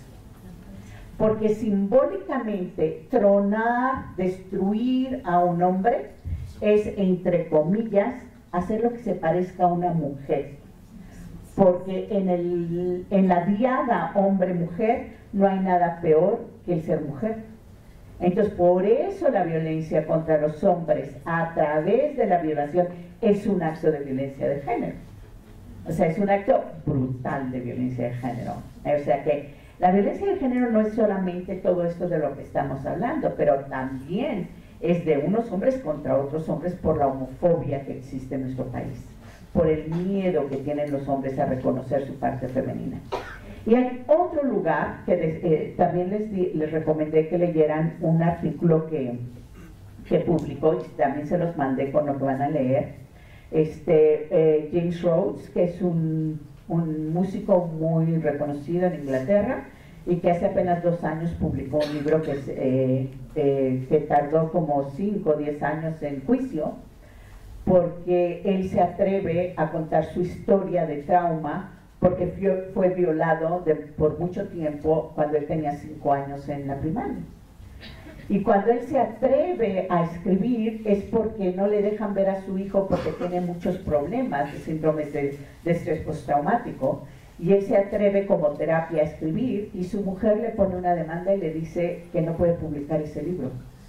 Porque simbólicamente tronar, destruir a un hombre es, entre comillas, hacer lo que se parezca a una mujer. Porque en, el, en la diada hombre-mujer no hay nada peor que el ser mujer. Entonces, por eso la violencia contra los hombres a través de la violación es un acto de violencia de género. O sea, es un acto brutal de violencia de género. O sea que la violencia de género no es solamente todo esto de lo que estamos hablando, pero también es de unos hombres contra otros hombres por la homofobia que existe en nuestro país, por el miedo que tienen los hombres a reconocer su parte femenina. Y hay otro lugar que les, eh, también les, di, les recomendé que leyeran un artículo que, que publicó, y también se los mandé con lo que van a leer, este, eh, James Rhodes, que es un, un músico muy reconocido en Inglaterra y que hace apenas dos años publicó un libro que, es, eh, eh, que tardó como cinco o diez años en juicio, porque él se atreve a contar su historia de trauma, porque fue, fue violado de, por mucho tiempo cuando él tenía cinco años en la primaria. Y cuando él se atreve a escribir es porque no le dejan ver a su hijo porque tiene muchos problemas de síndrome de, de estrés postraumático, y él se atreve como terapia a escribir y su mujer le pone una demanda y le dice que no puede publicar ese libro.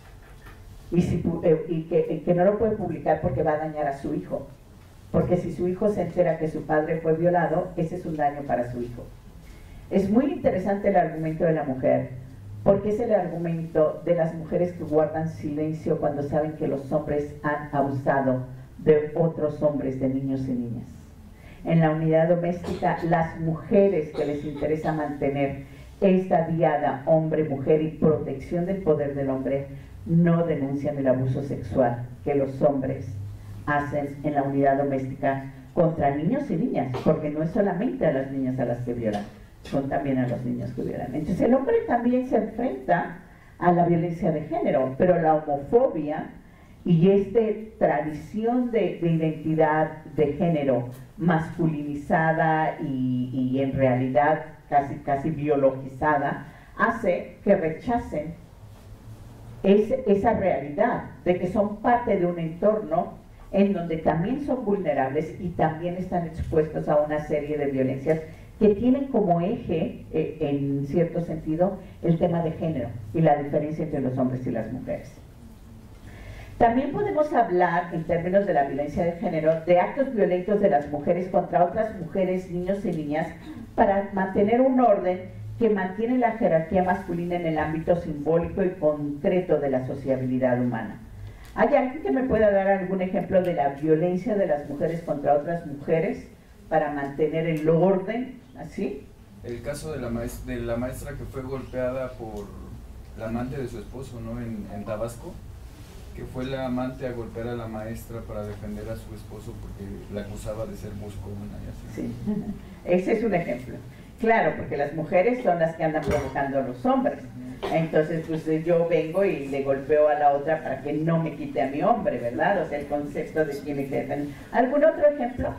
Y, si, eh, y que, que no lo puede publicar porque va a dañar a su hijo. Porque si su hijo se entera que su padre fue violado, ese es un daño para su hijo. Es muy interesante el argumento de la mujer, porque es el argumento de las mujeres que guardan silencio cuando saben que los hombres han abusado de otros hombres, de niños y niñas. En la unidad doméstica, las mujeres que les interesa mantener esta diada hombre-mujer y protección del poder del hombre, no denuncian el abuso sexual que los hombres hacen en la unidad doméstica contra niños y niñas, porque no es solamente a las niñas a las que violan, son también a los niños que violan. Entonces el hombre también se enfrenta a la violencia de género, pero la homofobia y esta tradición de, de identidad de género masculinizada y, y en realidad casi, casi biologizada hace que rechacen Es, esa realidad de que son parte de un entorno en donde también son vulnerables y también están expuestos a una serie de violencias que tienen como eje, eh, en cierto sentido, el tema de género y la diferencia entre los hombres y las mujeres. También podemos hablar, en términos de la violencia de género, de actos violentos de las mujeres contra otras mujeres, niños y niñas, para mantener un orden que mantiene la jerarquía masculina en el ámbito simbólico y concreto de la sociabilidad humana. ¿Hay alguien que me pueda dar algún ejemplo de la violencia de las mujeres contra otras mujeres para mantener el orden así? El caso de la, maestra, de la maestra que fue golpeada por la amante de su esposo, ¿no? En, en Tabasco, que fue la amante a golpear a la maestra para defender a su esposo porque la acusaba de ser buscona y así. Sí, ese es un ejemplo. Claro, porque las mujeres son las que andan provocando a los hombres. Entonces, pues yo vengo y le golpeo a la otra para que no me quite a mi hombre, ¿verdad? O sea, el concepto de quién me queda. ¿Algún otro ejemplo?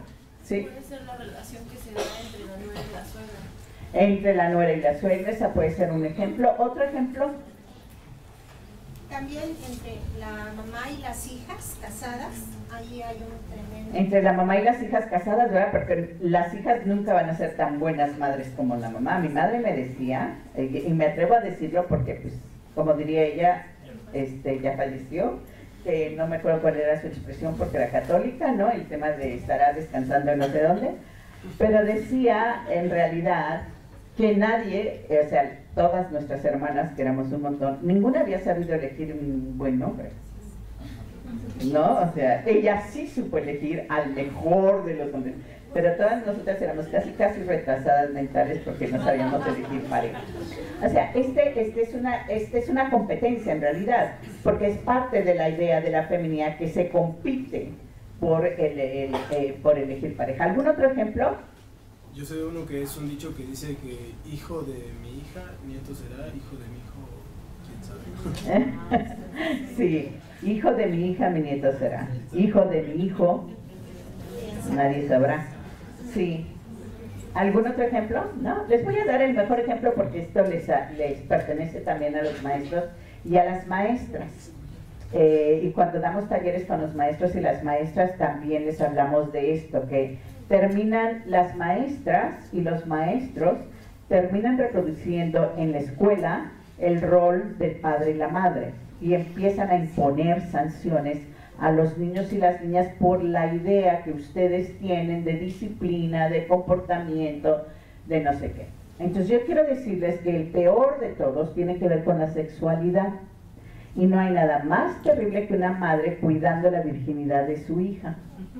¿Sí? Puede ser la relación que se da entre la nuera y la suegra. Entre la nuera y la suegra, esa puede ser un ejemplo. ¿Otro ejemplo? También entre la mamá y las hijas casadas, ahí hay un tremendo... Entre la mamá y las hijas casadas, ¿verdad? Porque las hijas nunca van a ser tan buenas madres como la mamá. Mi madre me decía, y me atrevo a decirlo porque, pues, como diría ella, este, ya falleció, que no me acuerdo cuál era su expresión porque era católica, ¿no? El tema de estará descansando en no sé dónde, pero decía en realidad que nadie, o sea, todas nuestras hermanas, que éramos un montón, ninguna había sabido elegir un buen nombre, ¿no? O sea, ella sí supo elegir al mejor de los nombres, pero todas nosotras éramos casi casi retrasadas mentales porque no sabíamos elegir pareja. O sea, este, este, es una, este es una competencia en realidad, porque es parte de la idea de la feminidad que se compite por, el, el, eh, por elegir pareja. ¿Algún otro ejemplo? Yo sé de uno que es un dicho que dice que hijo de mi hija, nieto será, hijo de mi hijo, quién sabe. Sí, hijo de mi hija, mi nieto será. Hijo de mi hijo, nadie sabrá. Sí. ¿Algún otro ejemplo? No, les voy a dar el mejor ejemplo porque esto les, les pertenece también a los maestros y a las maestras. Eh, y cuando damos talleres con los maestros y las maestras también les hablamos de esto, que terminan las maestras y los maestros terminan reproduciendo en la escuela el rol del padre y la madre y empiezan a imponer sanciones a los niños y las niñas por la idea que ustedes tienen de disciplina, de comportamiento, de no sé qué. Entonces yo quiero decirles que el peor de todos tiene que ver con la sexualidad y no hay nada más terrible que una madre cuidando la virginidad de su hija.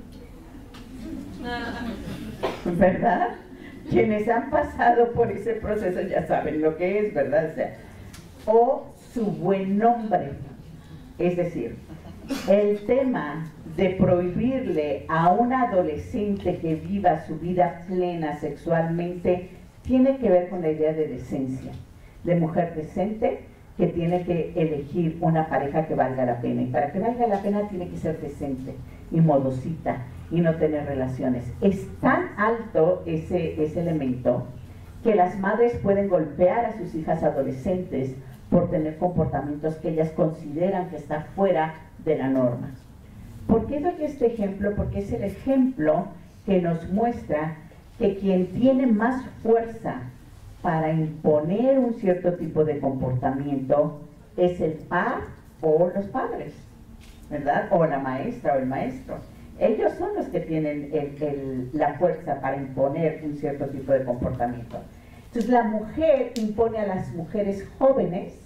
¿Verdad? Quienes han pasado por ese proceso ya saben lo que es, ¿verdad? O sea, o su buen nombre. Es decir, el tema de prohibirle a una adolescente que viva su vida plena sexualmente tiene que ver con la idea de decencia, de mujer decente que tiene que elegir una pareja que valga la pena. Y para que valga la pena tiene que ser decente y modosita y no tener relaciones. Es tan alto ese, ese elemento que las madres pueden golpear a sus hijas adolescentes por tener comportamientos que ellas consideran que están fuera de la norma. ¿Por qué doy este ejemplo? Porque es el ejemplo que nos muestra que quien tiene más fuerza para imponer un cierto tipo de comportamiento es el par o los padres, ¿verdad? O la maestra o el maestro. Ellos son los que tienen el, el, la fuerza para imponer un cierto tipo de comportamiento. Entonces la mujer impone a las mujeres jóvenes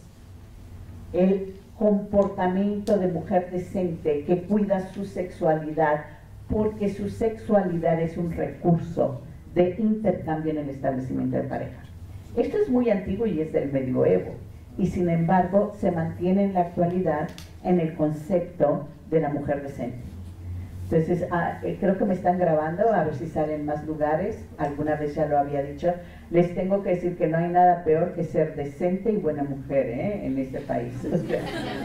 el comportamiento de mujer decente que cuida su sexualidad, porque su sexualidad es un recurso de intercambio en el establecimiento de pareja. Esto es muy antiguo y es del medioevo, y sin embargo se mantiene en la actualidad en el concepto de la mujer decente. Entonces, ah, eh, creo que me están grabando, a ver si salen más lugares, alguna vez ya lo había dicho. Les tengo que decir que no hay nada peor que ser decente y buena mujer, ¿eh? En este país. O sea,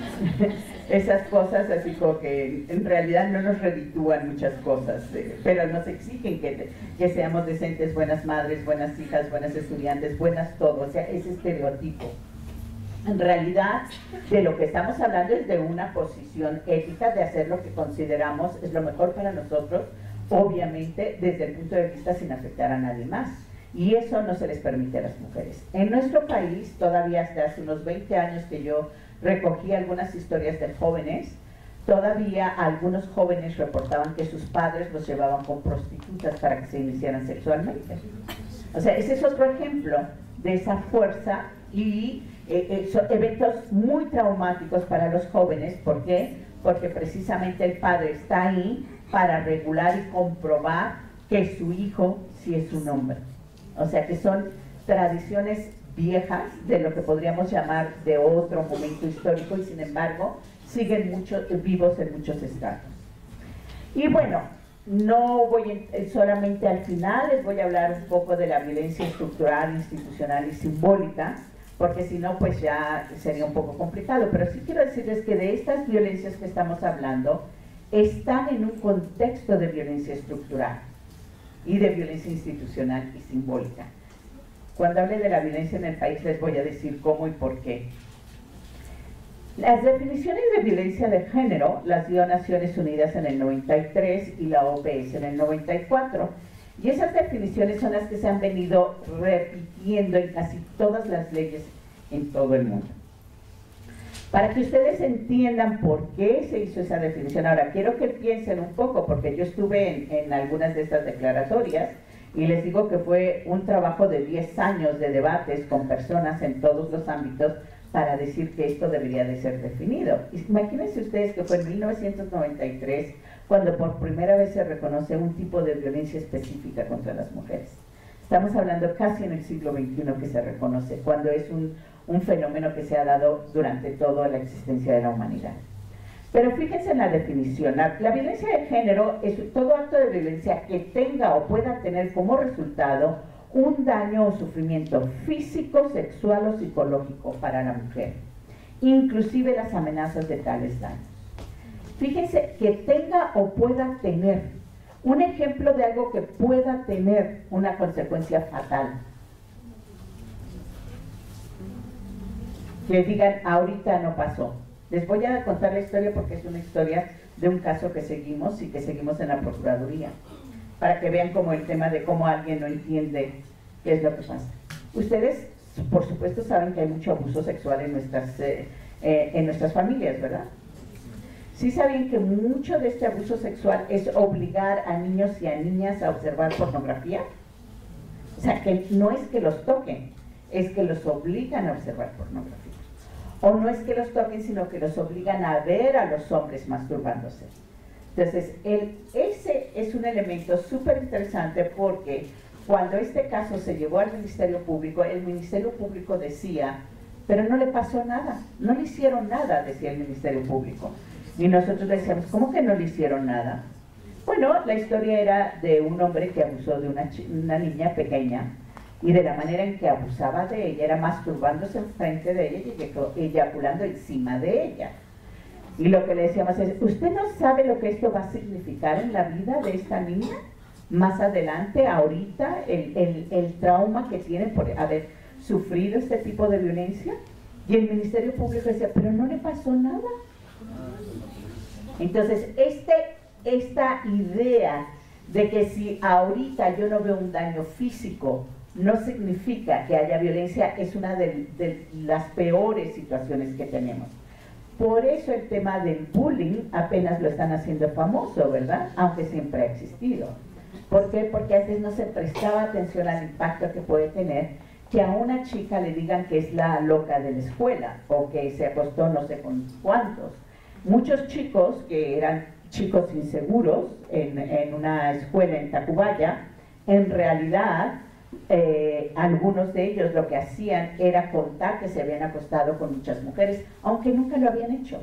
esas cosas así como que en realidad no nos reditúan muchas cosas, eh, pero nos exigen que, que seamos decentes, buenas madres, buenas hijas, buenas estudiantes, buenas todo, o sea, ese estereotipo. En realidad, de lo que estamos hablando es de una posición ética de hacer lo que consideramos es lo mejor para nosotros, obviamente desde el punto de vista sin afectar a nadie más. Y eso no se les permite a las mujeres. En nuestro país, todavía hasta hace unos veinte años que yo recogí algunas historias de jóvenes, todavía algunos jóvenes reportaban que sus padres los llevaban con prostitutas para que se iniciaran sexualmente. O sea, ese es otro ejemplo de esa fuerza y Eh, eh, son eventos muy traumáticos para los jóvenes. ¿Por qué? Porque precisamente el padre está ahí para regular y comprobar que su hijo sí es un hombre. O sea que son tradiciones viejas de lo que podríamos llamar de otro momento histórico y sin embargo siguen mucho, vivos en muchos estados. Y bueno, no voy a, solamente al final les voy a hablar un poco de la violencia estructural, institucional y simbólica, porque si no, pues ya sería un poco complicado. Pero sí quiero decirles que de estas violencias que estamos hablando, están en un contexto de violencia estructural. y de violencia institucional y simbólica. Cuando hable de la violencia en el país les voy a decir cómo y por qué. Las definiciones de violencia de género las dio Naciones Unidas en el noventa y tres y la O P S en el noventa y cuatro. Y esas definiciones son las que se han venido repitiendo en casi todas las leyes en todo el mundo. Para que ustedes entiendan por qué se hizo esa definición, ahora quiero que piensen un poco, porque yo estuve en, en algunas de estas declaratorias y les digo que fue un trabajo de diez años de debates con personas en todos los ámbitos para decir que esto debería de ser definido. Imagínense ustedes que fue en mil novecientos noventa y tres cuando por primera vez se reconoce un tipo de violencia específica contra las mujeres. Estamos hablando casi en el siglo veintiuno que se reconoce, cuando es un, un fenómeno que se ha dado durante toda la existencia de la humanidad. Pero fíjense en la definición. La, la violencia de género es todo acto de violencia que tenga o pueda tener como resultado un daño o sufrimiento físico, sexual o psicológico para la mujer, inclusive las amenazas de tales daños. Fíjense que tenga o pueda tener un ejemplo de algo que pueda tener una consecuencia fatal. Que digan, ahorita no pasó. Les voy a contar la historia porque es una historia de un caso que seguimos y que seguimos en la Procuraduría, para que vean como el tema de cómo alguien no entiende qué es lo que pasa. Ustedes, por supuesto, saben que hay mucho abuso sexual en nuestras, eh, eh, en nuestras familias, ¿verdad? ¿Sí saben que mucho de este abuso sexual es obligar a niños y a niñas a observar pornografía? O sea, que no es que los toquen, es que los obligan a observar pornografía. O no es que los toquen, sino que los obligan a ver a los hombres masturbándose. Entonces, el, ese es un elemento súper interesante porque cuando este caso se llevó al Ministerio Público, el Ministerio Público decía, pero no le pasó nada, no le hicieron nada, decía el Ministerio Público. Y nosotros decíamos, ¿cómo que no le hicieron nada? Bueno, la historia era de un hombre que abusó de una, una niña pequeña y de la manera en que abusaba de ella era masturbándose enfrente de ella y eyaculando encima de ella. Y lo que le decíamos es, ¿usted no sabe lo que esto va a significar en la vida de esta niña? Más adelante, ahorita, el, el, el trauma que tiene por haber sufrido este tipo de violencia. Y el Ministerio Público decía, pero no le pasó nada. Entonces, este, esta idea de que si ahorita yo no veo un daño físico, no significa que haya violencia, es una de, de las peores situaciones que tenemos. Por eso el tema del bullying apenas lo están haciendo famoso, ¿verdad? Aunque siempre ha existido. ¿Por qué? Porque antes no se prestaba atención al impacto que puede tener que a una chica le digan que es la loca de la escuela o que se acostó no sé con cuántos. Muchos chicos que eran chicos inseguros en, en una escuela en Tacubaya, en realidad eh, algunos de ellos lo que hacían era contar que se habían acostado con muchas mujeres, aunque nunca lo habían hecho.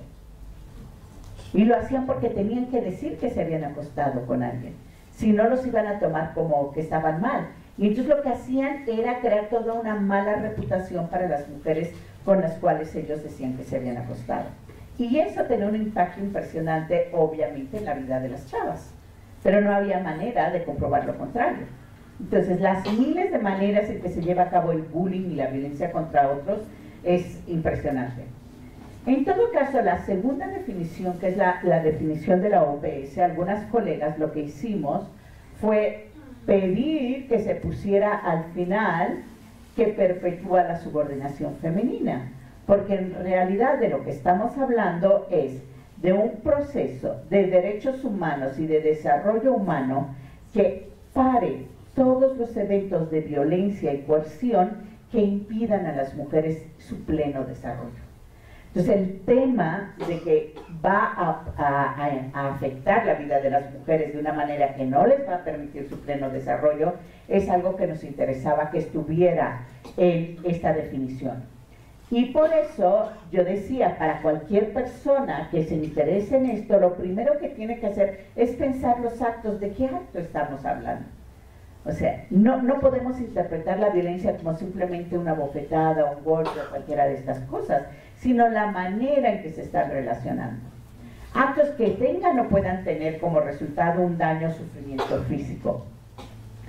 Y lo hacían porque tenían que decir que se habían acostado con alguien. Si no, los iban a tomar como que estaban mal. Y entonces lo que hacían era crear toda una mala reputación para las mujeres con las cuales ellos decían que se habían acostado. Y eso tenía un impacto impresionante, obviamente, en la vida de las chavas. Pero no había manera de comprobar lo contrario. Entonces, las miles de maneras en que se lleva a cabo el bullying y la violencia contra otros es impresionante. En todo caso, la segunda definición, que es la, la definición de la O P S, algunas colegas lo que hicimos fue pedir que se pusiera al final que perpetúa la subordinación femenina, porque en realidad de lo que estamos hablando es de un proceso de derechos humanos y de desarrollo humano que pare todos los eventos de violencia y coerción que impidan a las mujeres su pleno desarrollo. Entonces el tema de que va a, a, a afectar la vida de las mujeres de una manera que no les va a permitir su pleno desarrollo es algo que nos interesaba que estuviera en esta definición. Y por eso yo decía, para cualquier persona que se interese en esto, lo primero que tiene que hacer es pensar los actos, de qué acto estamos hablando. O sea, no, no podemos interpretar la violencia como simplemente una bofetada, un golpe o cualquiera de estas cosas, sino la manera en que se están relacionando. Actos que tengan o puedan tener como resultado un daño o sufrimiento físico.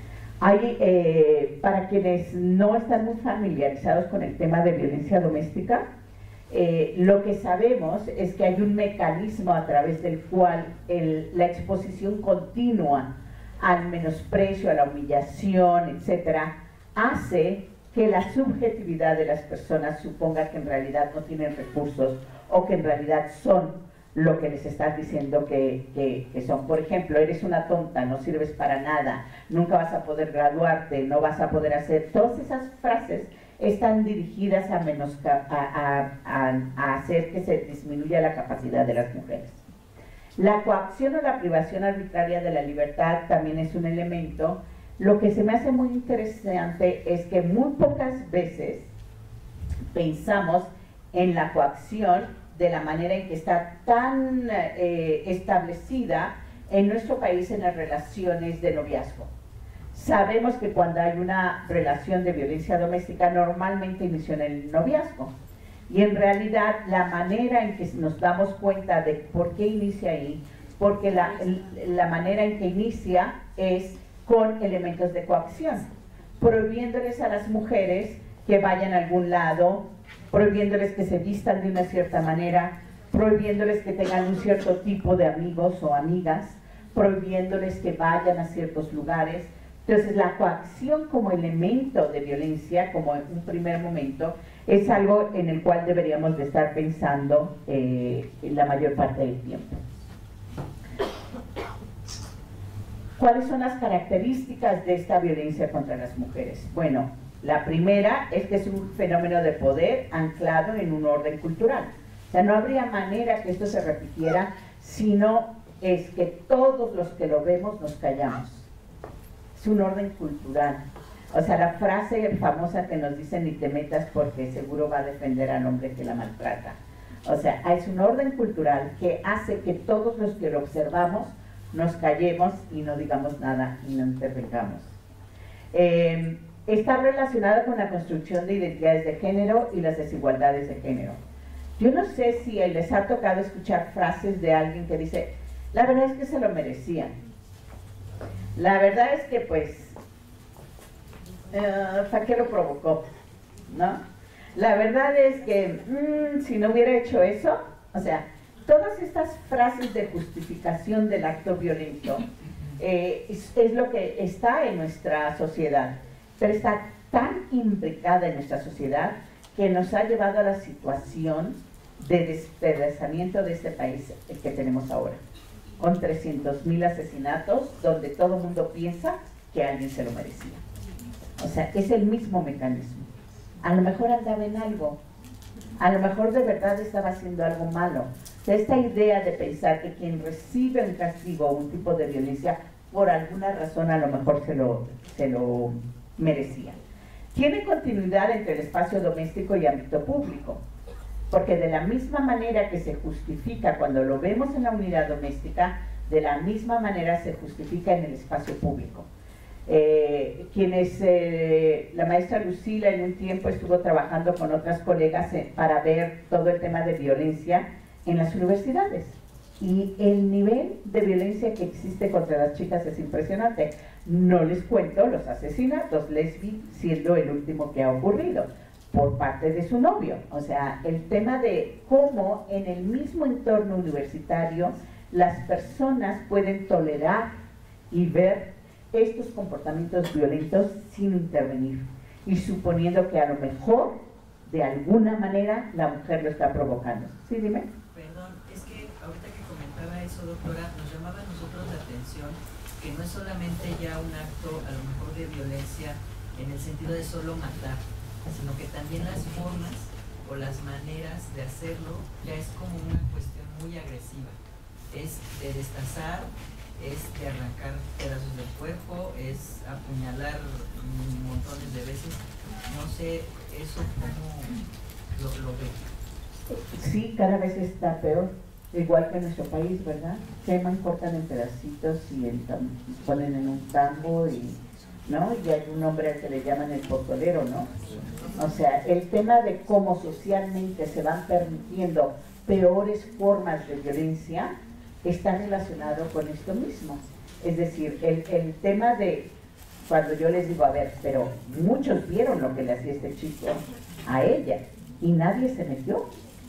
Hay, eh, para quienes no están muy familiarizados con el tema de violencia doméstica, eh, lo que sabemos es que hay un mecanismo a través del cual el, la exposición continua al menosprecio, a la humillación, etcétera, hace que la subjetividad de las personas suponga que en realidad no tienen recursos o que en realidad son lo que les estás diciendo que, que, que son. Por ejemplo, eres una tonta, no sirves para nada, nunca vas a poder graduarte, no vas a poder hacer. Todas esas frases están dirigidas a, menosca a, a, a, a hacer que se disminuya la capacidad de las mujeres. La coacción o la privación arbitraria de la libertad también es un elemento. Lo que se me hace muy interesante es que muy pocas veces pensamos en la coacción de la manera en que está tan eh, establecida en nuestro país en las relaciones de noviazgo. Sabemos que cuando hay una relación de violencia doméstica normalmente inicia en el noviazgo, y en realidad la manera en que nos damos cuenta de por qué inicia ahí, porque la, la manera en que inicia es con elementos de coacción, prohibiéndoles a las mujeres que vayan a algún lado, prohibiéndoles que se vistan de una cierta manera, prohibiéndoles que tengan un cierto tipo de amigos o amigas, prohibiéndoles que vayan a ciertos lugares. Entonces la coacción como elemento de violencia, como en un primer momento, es algo en el cual deberíamos de estar pensando eh, la mayor parte del tiempo. ¿Cuáles son las características de esta violencia contra las mujeres? Bueno, la primera es que es un fenómeno de poder anclado en un orden cultural. O sea, no habría manera que esto se repitiera si no es que todos los que lo vemos nos callamos. Es un orden cultural. O sea, la frase famosa que nos dicen ni te metas porque seguro va a defender al hombre que la maltrata. O sea, es un orden cultural que hace que todos los que lo observamos nos callemos y no digamos nada y no intervengamos. Eh, está relacionada con la construcción de identidades de género y las desigualdades de género. Yo no sé si les ha tocado escuchar frases de alguien que dice, la verdad es que se lo merecían. La verdad es que pues, uh, ¿para qué lo provocó? ¿No? La verdad es que mmm, si no hubiera hecho eso, o sea, todas estas frases de justificación del acto violento eh, es, es lo que está en nuestra sociedad, pero está tan imbricada en nuestra sociedad que nos ha llevado a la situación de despedazamiento de este país que tenemos ahora, con trescientos mil asesinatos, donde todo el mundo piensa que alguien se lo merecía. O sea, es el mismo mecanismo. A lo mejor andaba en algo, a lo mejor de verdad estaba haciendo algo malo. O sea, esta idea de pensar que quien recibe un castigo o un tipo de violencia, por alguna razón a lo mejor se lo, se lo merecía. Tiene continuidad entre el espacio doméstico y ámbito público, porque de la misma manera que se justifica cuando lo vemos en la unidad doméstica, de la misma manera se justifica en el espacio público. Eh, quienes, eh, la maestra Lucila en un tiempo estuvo trabajando con otras colegas eh, para ver todo el tema de violencia en las universidades, y el nivel de violencia que existe contra las chicas es impresionante. No les cuento los asesinatos, Lesbi siendo el último que ha ocurrido por parte de su novio. O sea, el tema de cómo en el mismo entorno universitario las personas pueden tolerar y ver estos comportamientos violentos sin intervenir, y suponiendo que a lo mejor de alguna manera la mujer lo está provocando. Sí, dime. Perdón, es que ahorita que comentaba eso, doctora, nos llamaba a nosotros la atención que no es solamente ya un acto a lo mejor de violencia en el sentido de solo matar, sino que también las formas o las maneras de hacerlo ya es como una cuestión muy agresiva. Es de destazar, es de arrancar pedazos del cuerpo, es apuñalar montones de veces. No sé, eso cómo lo, lo ve. Sí, cada vez está peor, igual que en nuestro país, ¿verdad? Queman, cortan en pedacitos y el ponen en un tambo, y, ¿no? Y hay un hombre al que le llaman el pozolero, ¿no? O sea, el tema de cómo socialmente se van permitiendo peores formas de violencia está relacionado con esto mismo. Es decir, el, el tema de cuando yo les digo, a ver, pero muchos vieron lo que le hacía este chico a ella y nadie se metió.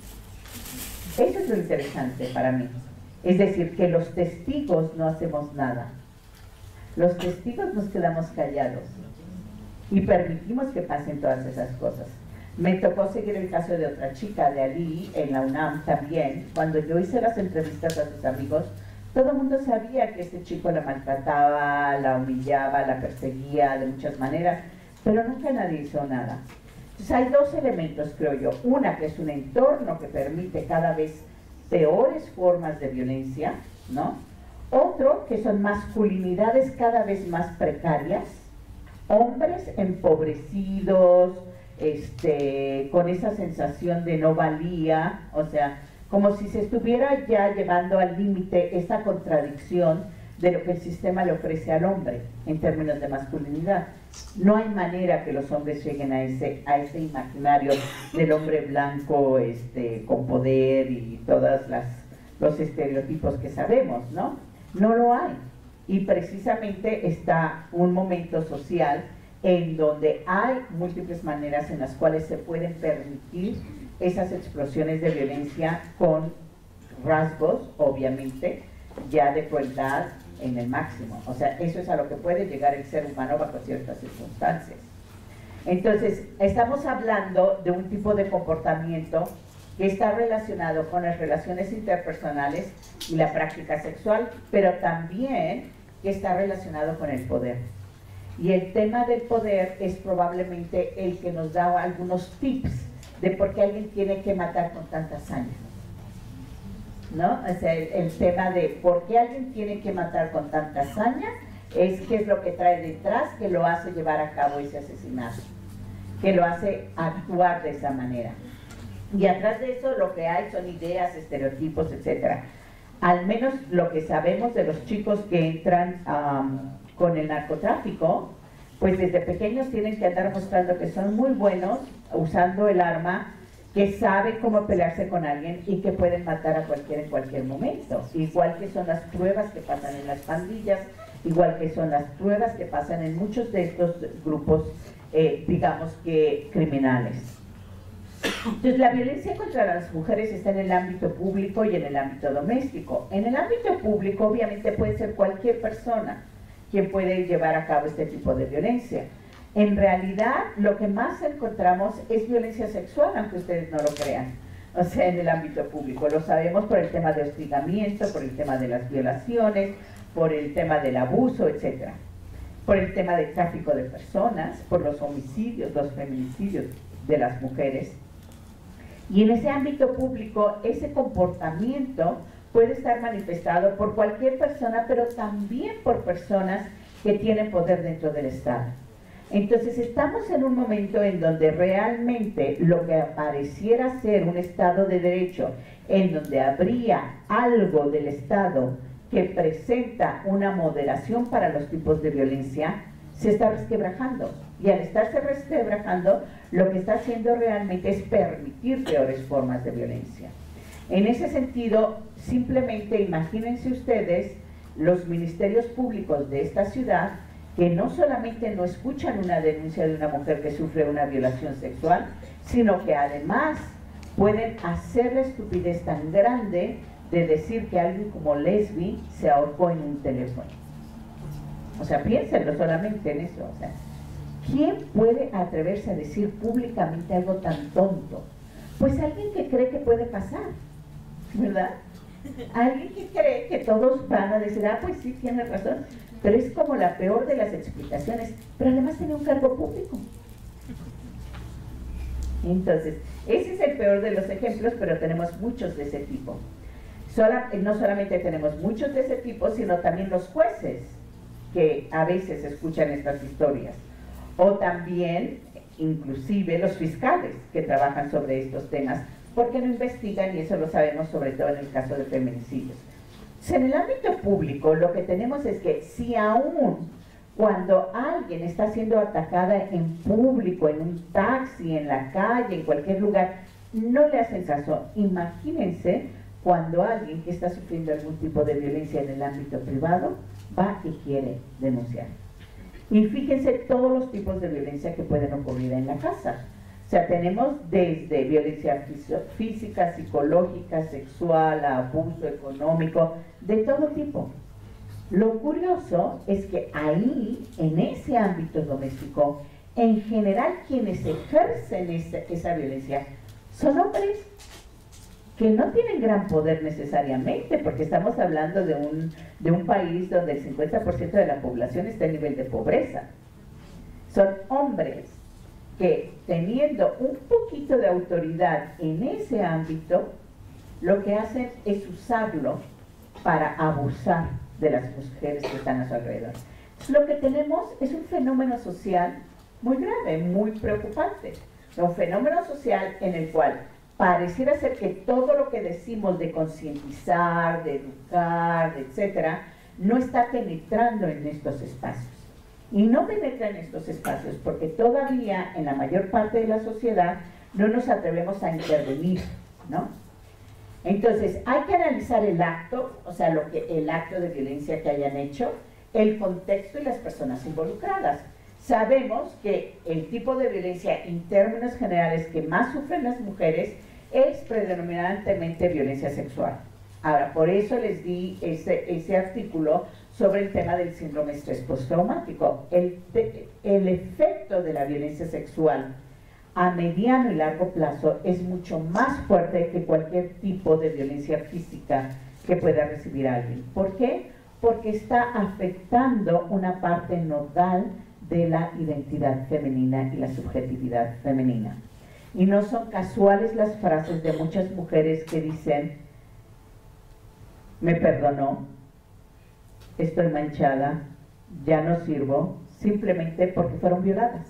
Eso es lo interesante para mí. Es decir, que los testigos no hacemos nada. Los testigos nos quedamos callados y permitimos que pasen todas esas cosas. Me tocó seguir el caso de otra chica de Ali en la UNAM también. Cuando yo hice las entrevistas a sus amigos, todo el mundo sabía que este chico la maltrataba, la humillaba, la perseguía de muchas maneras, pero nunca nadie hizo nada. Entonces hay dos elementos, creo yo. Una, que es un entorno que permite cada vez peores formas de violencia, ¿no? Otro, que son masculinidades cada vez más precarias, hombres empobrecidos, este, con esa sensación de no valía, o sea, como si se estuviera ya llevando al límite esa contradicción de lo que el sistema le ofrece al hombre en términos de masculinidad. No hay manera que los hombres lleguen a ese, a ese imaginario del hombre blanco este, con poder y todos los estereotipos que sabemos, ¿no? No lo hay. Y precisamente está un momento social en donde hay múltiples maneras en las cuales se pueden permitir esas explosiones de violencia con rasgos, obviamente, ya de crueldad en el máximo. O sea, eso es a lo que puede llegar el ser humano bajo ciertas circunstancias. Entonces, estamos hablando de un tipo de comportamiento que está relacionado con las relaciones interpersonales y la práctica sexual, pero también que está relacionado con el poder. Y el tema del poder es probablemente el que nos da algunos tips de por qué alguien tiene que matar con tanta hazaña, ¿no? O sea, el, el tema de por qué alguien tiene que matar con tanta hazaña es qué es lo que trae detrás que lo hace llevar a cabo ese asesinato, que lo hace actuar de esa manera. Y atrás de eso lo que hay son ideas, estereotipos, etcétera. Al menos lo que sabemos de los chicos que entran um, con el narcotráfico, pues desde pequeños tienen que andar mostrando que son muy buenos usando el arma, que saben cómo pelearse con alguien y que pueden matar a cualquiera en cualquier momento. Igual que son las pruebas que pasan en las pandillas, igual que son las pruebas que pasan en muchos de estos grupos, eh, digamos que criminales. Entonces, la violencia contra las mujeres está en el ámbito público y en el ámbito doméstico. En el ámbito público, obviamente, puede ser cualquier persona quien puede llevar a cabo este tipo de violencia. En realidad, lo que más encontramos es violencia sexual, aunque ustedes no lo crean. O sea, en el ámbito público. Lo sabemos por el tema de hostigamiento, por el tema de las violaciones, por el tema del abuso, etcétera. Por el tema del tráfico de personas, por los homicidios, los feminicidios de las mujeres. Y en ese ámbito público, ese comportamiento puede estar manifestado por cualquier persona, pero también por personas que tienen poder dentro del Estado. Entonces estamos en un momento en donde realmente lo que pareciera ser un Estado de Derecho, en donde habría algo del Estado que presenta una moderación para los tipos de violencia, se está resquebrajando. Y al estarse resquebrajando, lo que está haciendo realmente es permitir peores formas de violencia. En ese sentido, simplemente imagínense ustedes los ministerios públicos de esta ciudad que no solamente no escuchan una denuncia de una mujer que sufre una violación sexual, sino que además pueden hacer la estupidez tan grande de decir que alguien como Lesbi se ahorcó en un teléfono. O sea, piénsenlo solamente en eso. O sea, ¿quién puede atreverse a decir públicamente algo tan tonto? Pues alguien que cree que puede pasar, ¿verdad? Alguien que cree que todos van a decir, ah, pues sí, tiene razón, pero es como la peor de las explicaciones, pero además tiene un cargo público. Entonces, ese es el peor de los ejemplos, pero tenemos muchos de ese tipo. Sola, no solamente tenemos muchos de ese tipo, sino también los jueces, que a veces escuchan estas historias, o también, inclusive, los fiscales que trabajan sobre estos temas, porque no investigan, y eso lo sabemos sobre todo en el caso de feminicidios. En el ámbito público, lo que tenemos es que si aún cuando alguien está siendo atacada en público, en un taxi, en la calle, en cualquier lugar, no le hacen caso, imagínense cuando alguien que está sufriendo algún tipo de violencia en el ámbito privado va y quiere denunciar. Y fíjense todos los tipos de violencia que pueden ocurrir en la casa. O sea, tenemos desde violencia física, psicológica, sexual, abuso económico, de todo tipo. Lo curioso es que ahí, en ese ámbito doméstico, en general quienes ejercen esa, esa violencia son hombres que no tienen gran poder necesariamente, porque estamos hablando de un, de un país donde el cincuenta por ciento de la población está en nivel de pobreza. Son hombres que, teniendo un poquito de autoridad en ese ámbito, lo que hacen es usarlo para abusar de las mujeres que están a su alrededor. Entonces, lo que tenemos es un fenómeno social muy grave, muy preocupante. Un fenómeno social en el cual pareciera ser que todo lo que decimos de concientizar, de educar, etcétera, no está penetrando en estos espacios. Y no penetra en estos espacios porque todavía en la mayor parte de la sociedad no nos atrevemos a intervenir, ¿no? Entonces, hay que analizar el acto, o sea, lo que, el acto de violencia que hayan hecho, el contexto y las personas involucradas. Sabemos que el tipo de violencia en términos generales que más sufren las mujeres es predominantemente violencia sexual. Ahora, por eso les di ese, ese artículo sobre el tema del síndrome estrés postraumático. El, el efecto de la violencia sexual a mediano y largo plazo es mucho más fuerte que cualquier tipo de violencia física que pueda recibir alguien. ¿Por qué? Porque está afectando una parte nodal de la identidad femenina y la subjetividad femenina. Y no son casuales las frases de muchas mujeres que dicen: me perdonó, estoy manchada, ya no sirvo, simplemente porque fueron violadas.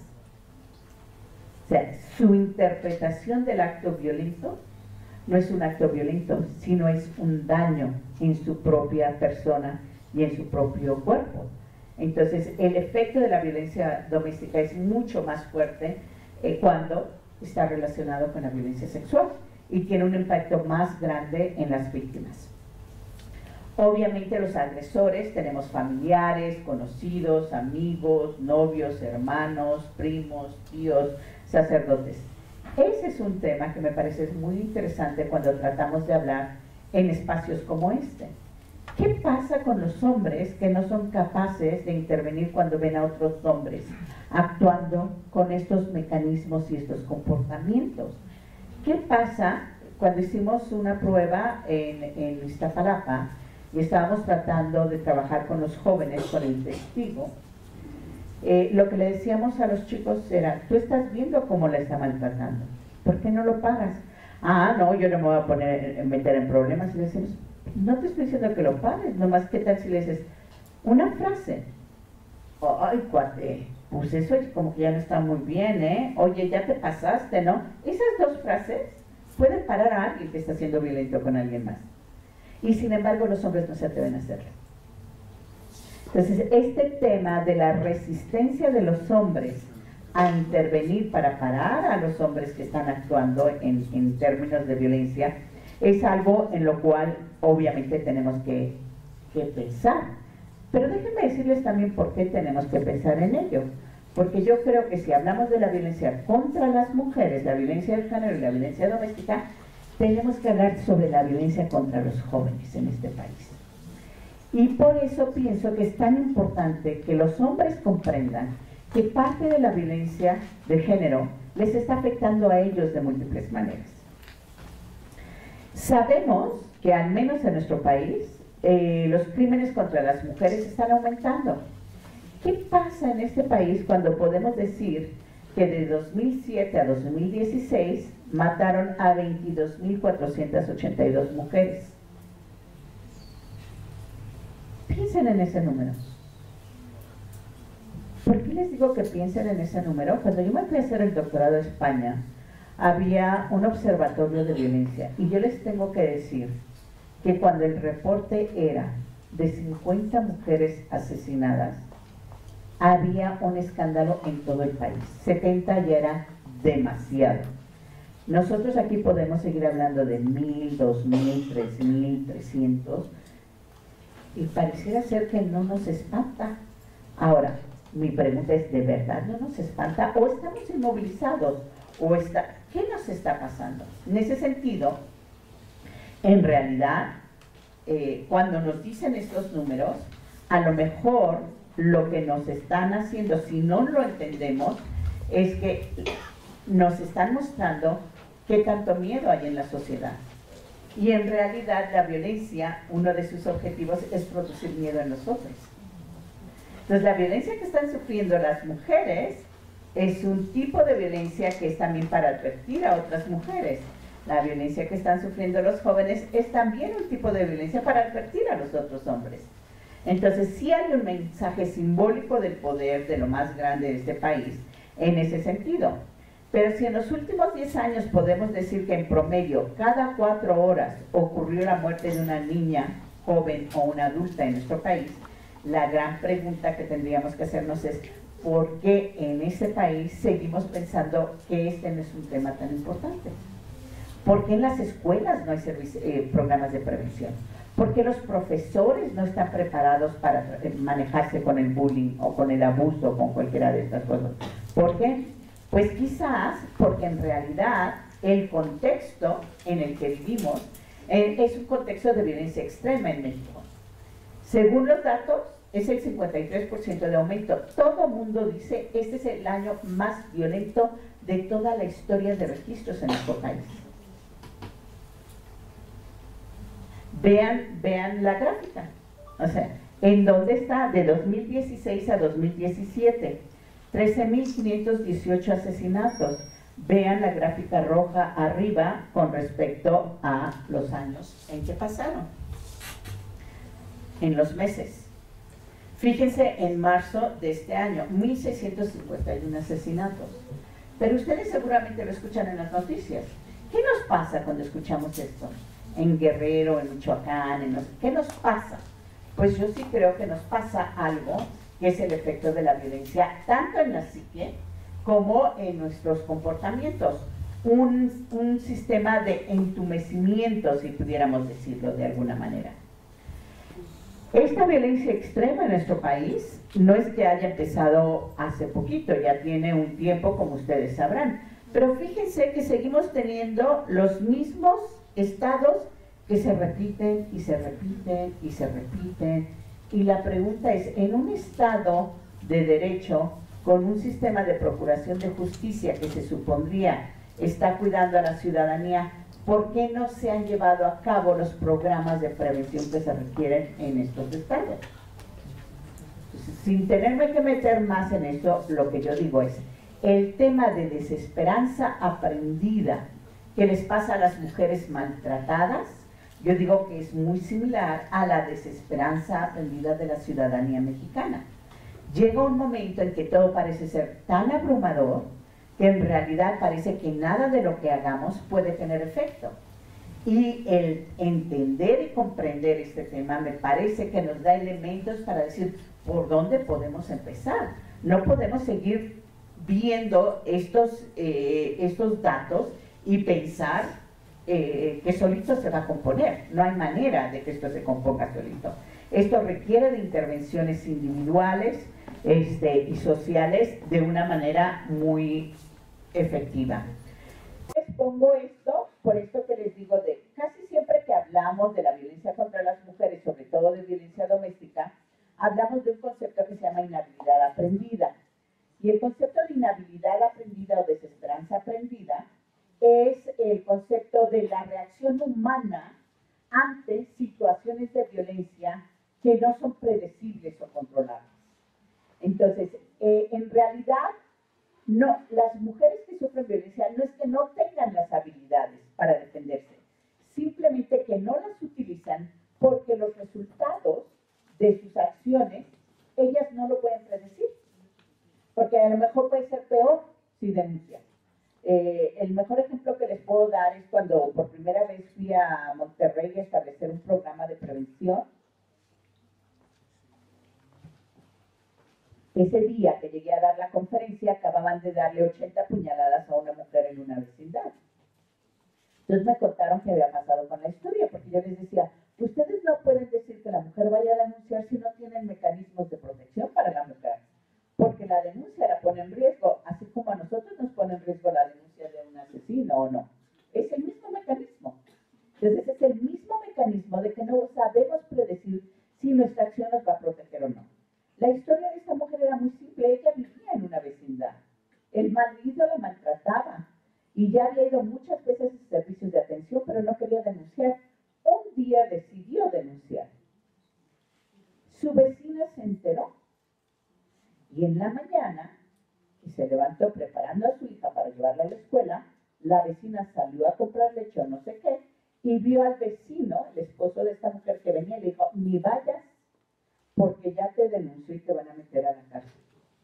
O sea, su interpretación del acto violento no es un acto violento, sino es un daño en su propia persona y en su propio cuerpo. Entonces, el efecto de la violencia doméstica es mucho más fuerte eh, cuando está relacionado con la violencia sexual y tiene un impacto más grande en las víctimas. Obviamente los agresores tenemos familiares, conocidos, amigos, novios, hermanos, primos, tíos, sacerdotes. Ese es un tema que me parece muy interesante cuando tratamos de hablar en espacios como este. ¿Qué pasa con los hombres que no son capaces de intervenir cuando ven a otros hombres actuando con estos mecanismos y estos comportamientos? ¿Qué pasa cuando hicimos una prueba en, en Iztapalapa y estábamos tratando de trabajar con los jóvenes, con el testigo? Eh, lo que le decíamos a los chicos era: tú estás viendo cómo la está maltratando, ¿por qué no lo paras? Ah, no, yo no me voy a poner, meter en problemas. Y le decimos: no te estoy diciendo que lo pares, nomás qué tal si le dices una frase: ay, cuate, pues eso es como que ya no está muy bien, ¿eh? Oye, ya te pasaste, ¿no? Esas dos frases pueden parar a alguien que está siendo violento con alguien más. Y sin embargo los hombres no se atreven a hacerlo. Entonces, este tema de la resistencia de los hombres a intervenir para parar a los hombres que están actuando en, en términos de violencia es algo en lo cual obviamente tenemos que, que pensar. Pero déjenme decirles también por qué tenemos que pensar en ello. Porque yo creo que si hablamos de la violencia contra las mujeres, la violencia del género y la violencia doméstica, tenemos que hablar sobre la violencia contra los jóvenes en este país. Y por eso pienso que es tan importante que los hombres comprendan que parte de la violencia de género les está afectando a ellos de múltiples maneras. Sabemos que al menos en nuestro país eh, los crímenes contra las mujeres están aumentando. ¿Qué pasa en este país cuando podemos decir que de dos mil siete a dos mil dieciséis mataron a veintidós mil cuatrocientas ochenta y dos mujeres? Piensen en ese número. ¿Por qué les digo que piensen en ese número? Cuando yo me fui a hacer el doctorado en España, había un observatorio de violencia y yo les tengo que decir que cuando el reporte era de cincuenta mujeres asesinadas, había un escándalo en todo el país. setenta ya era demasiado. Nosotros aquí podemos seguir hablando de mil, dos mil, tres mil, trescientos, y pareciera ser que no nos espanta. Ahora, Mi pregunta es, ¿de verdad no nos espanta? ¿O estamos inmovilizados? ¿O está, qué nos está pasando? En ese sentido, en realidad, eh, cuando nos dicen estos números, a lo mejor lo que nos están haciendo, si no lo entendemos, es que nos están mostrando qué tanto miedo hay en la sociedad. Y en realidad la violencia, uno de sus objetivos es producir miedo en los hombres. Entonces la violencia que están sufriendo las mujeres es un tipo de violencia que es también para advertir a otras mujeres. La violencia que están sufriendo los jóvenes es también un tipo de violencia para advertir a los otros hombres. Entonces sí hay un mensaje simbólico del poder de lo más grande de este país en ese sentido. Pero si en los últimos diez años podemos decir que en promedio cada cuatro horas ocurrió la muerte de una niña, joven o una adulta en nuestro país, la gran pregunta que tendríamos que hacernos es ¿por qué en ese país seguimos pensando que este no es un tema tan importante? ¿Por qué en las escuelas no hay eh, programas de prevención? ¿Por qué los profesores no están preparados para manejarse con el bullying o con el abuso o con cualquiera de estas cosas? ¿Por qué? Pues quizás porque en realidad el contexto en el que vivimos eh, es un contexto de violencia extrema en México. Según los datos, es el cincuenta y tres por ciento de aumento. Todo el mundo dice este es el año más violento de toda la historia de registros en nuestro país. Vean, vean la gráfica. O sea, ¿en dónde está? De dos mil dieciséis a dos mil diecisiete. trece mil quinientos dieciocho asesinatos. Vean la gráfica roja arriba con respecto a los años en que pasaron. En los meses. Fíjense en marzo de este año, mil seiscientos cincuenta y uno asesinatos. Pero ustedes seguramente lo escuchan en las noticias. ¿Qué nos pasa cuando escuchamos esto? En Guerrero, en Michoacán, en los... ¿qué nos pasa? Pues yo sí creo que nos pasa algo que es el efecto de la violencia, tanto en la psique como en nuestros comportamientos. Un, un sistema de entumecimiento, si pudiéramos decirlo de alguna manera. Esta violencia extrema en nuestro país no es que haya empezado hace poquito, ya tiene un tiempo, como ustedes sabrán. Pero fíjense que seguimos teniendo los mismos estados que se repiten y se repiten y se repiten. Y la pregunta es, en un estado de derecho, con un sistema de procuración de justicia que se supondría está cuidando a la ciudadanía, ¿por qué no se han llevado a cabo los programas de prevención que se requieren en estos estados? Sin tenerme que meter más en eso, lo que yo digo es, el tema de desesperanza aprendida que les pasa a las mujeres maltratadas, yo digo que es muy similar a la desesperanza aprendida de la ciudadanía mexicana. Llega un momento en que todo parece ser tan abrumador que en realidad parece que nada de lo que hagamos puede tener efecto. Y el entender y comprender este tema me parece que nos da elementos para decir por dónde podemos empezar. No podemos seguir viendo estos, eh, estos datos y pensar eh, que solito se va a componer. No hay manera de que esto se componga solito. Esto requiere de intervenciones individuales este, y sociales de una manera muy efectiva. Les pongo esto, por esto que les digo, de casi siempre que hablamos de la violencia contra las mujeres, sobre todo de violencia doméstica, hablamos de un concepto que se llama inhabilidad aprendida. Y el concepto de inhabilidad aprendida o desesperanza aprendida es el concepto de la reacción humana ante situaciones de violencia que no son predecibles o controlables. Entonces, eh, en realidad, no, las mujeres que sufren violencia no es que no tengan las habilidades para defenderse, simplemente que no las utilizan porque los resultados de sus acciones, ellas no lo pueden predecir. Porque a lo mejor puede ser peor si denuncian. Eh, el mejor ejemplo que les puedo dar es cuando por primera vez fui a Monterrey a establecer un programa de prevención. Ese día que llegué a dar la conferencia, acababan de darle ochenta puñaladas a una mujer en una vecindad. Entonces me contaron qué había pasado con la historia, porque yo les decía, ustedes no pueden decir que la mujer vaya a denunciar si no tienen mecanismos de protección para la mujer. ¿Por Su vecina se enteró y en la mañana, que se levantó preparando a su hija para llevarla a la escuela, la vecina salió a comprar leche o no sé qué y vio al vecino, el esposo de esta mujer que venía, y le dijo, ni vayas porque ya te denunció y te van a meter a la cárcel.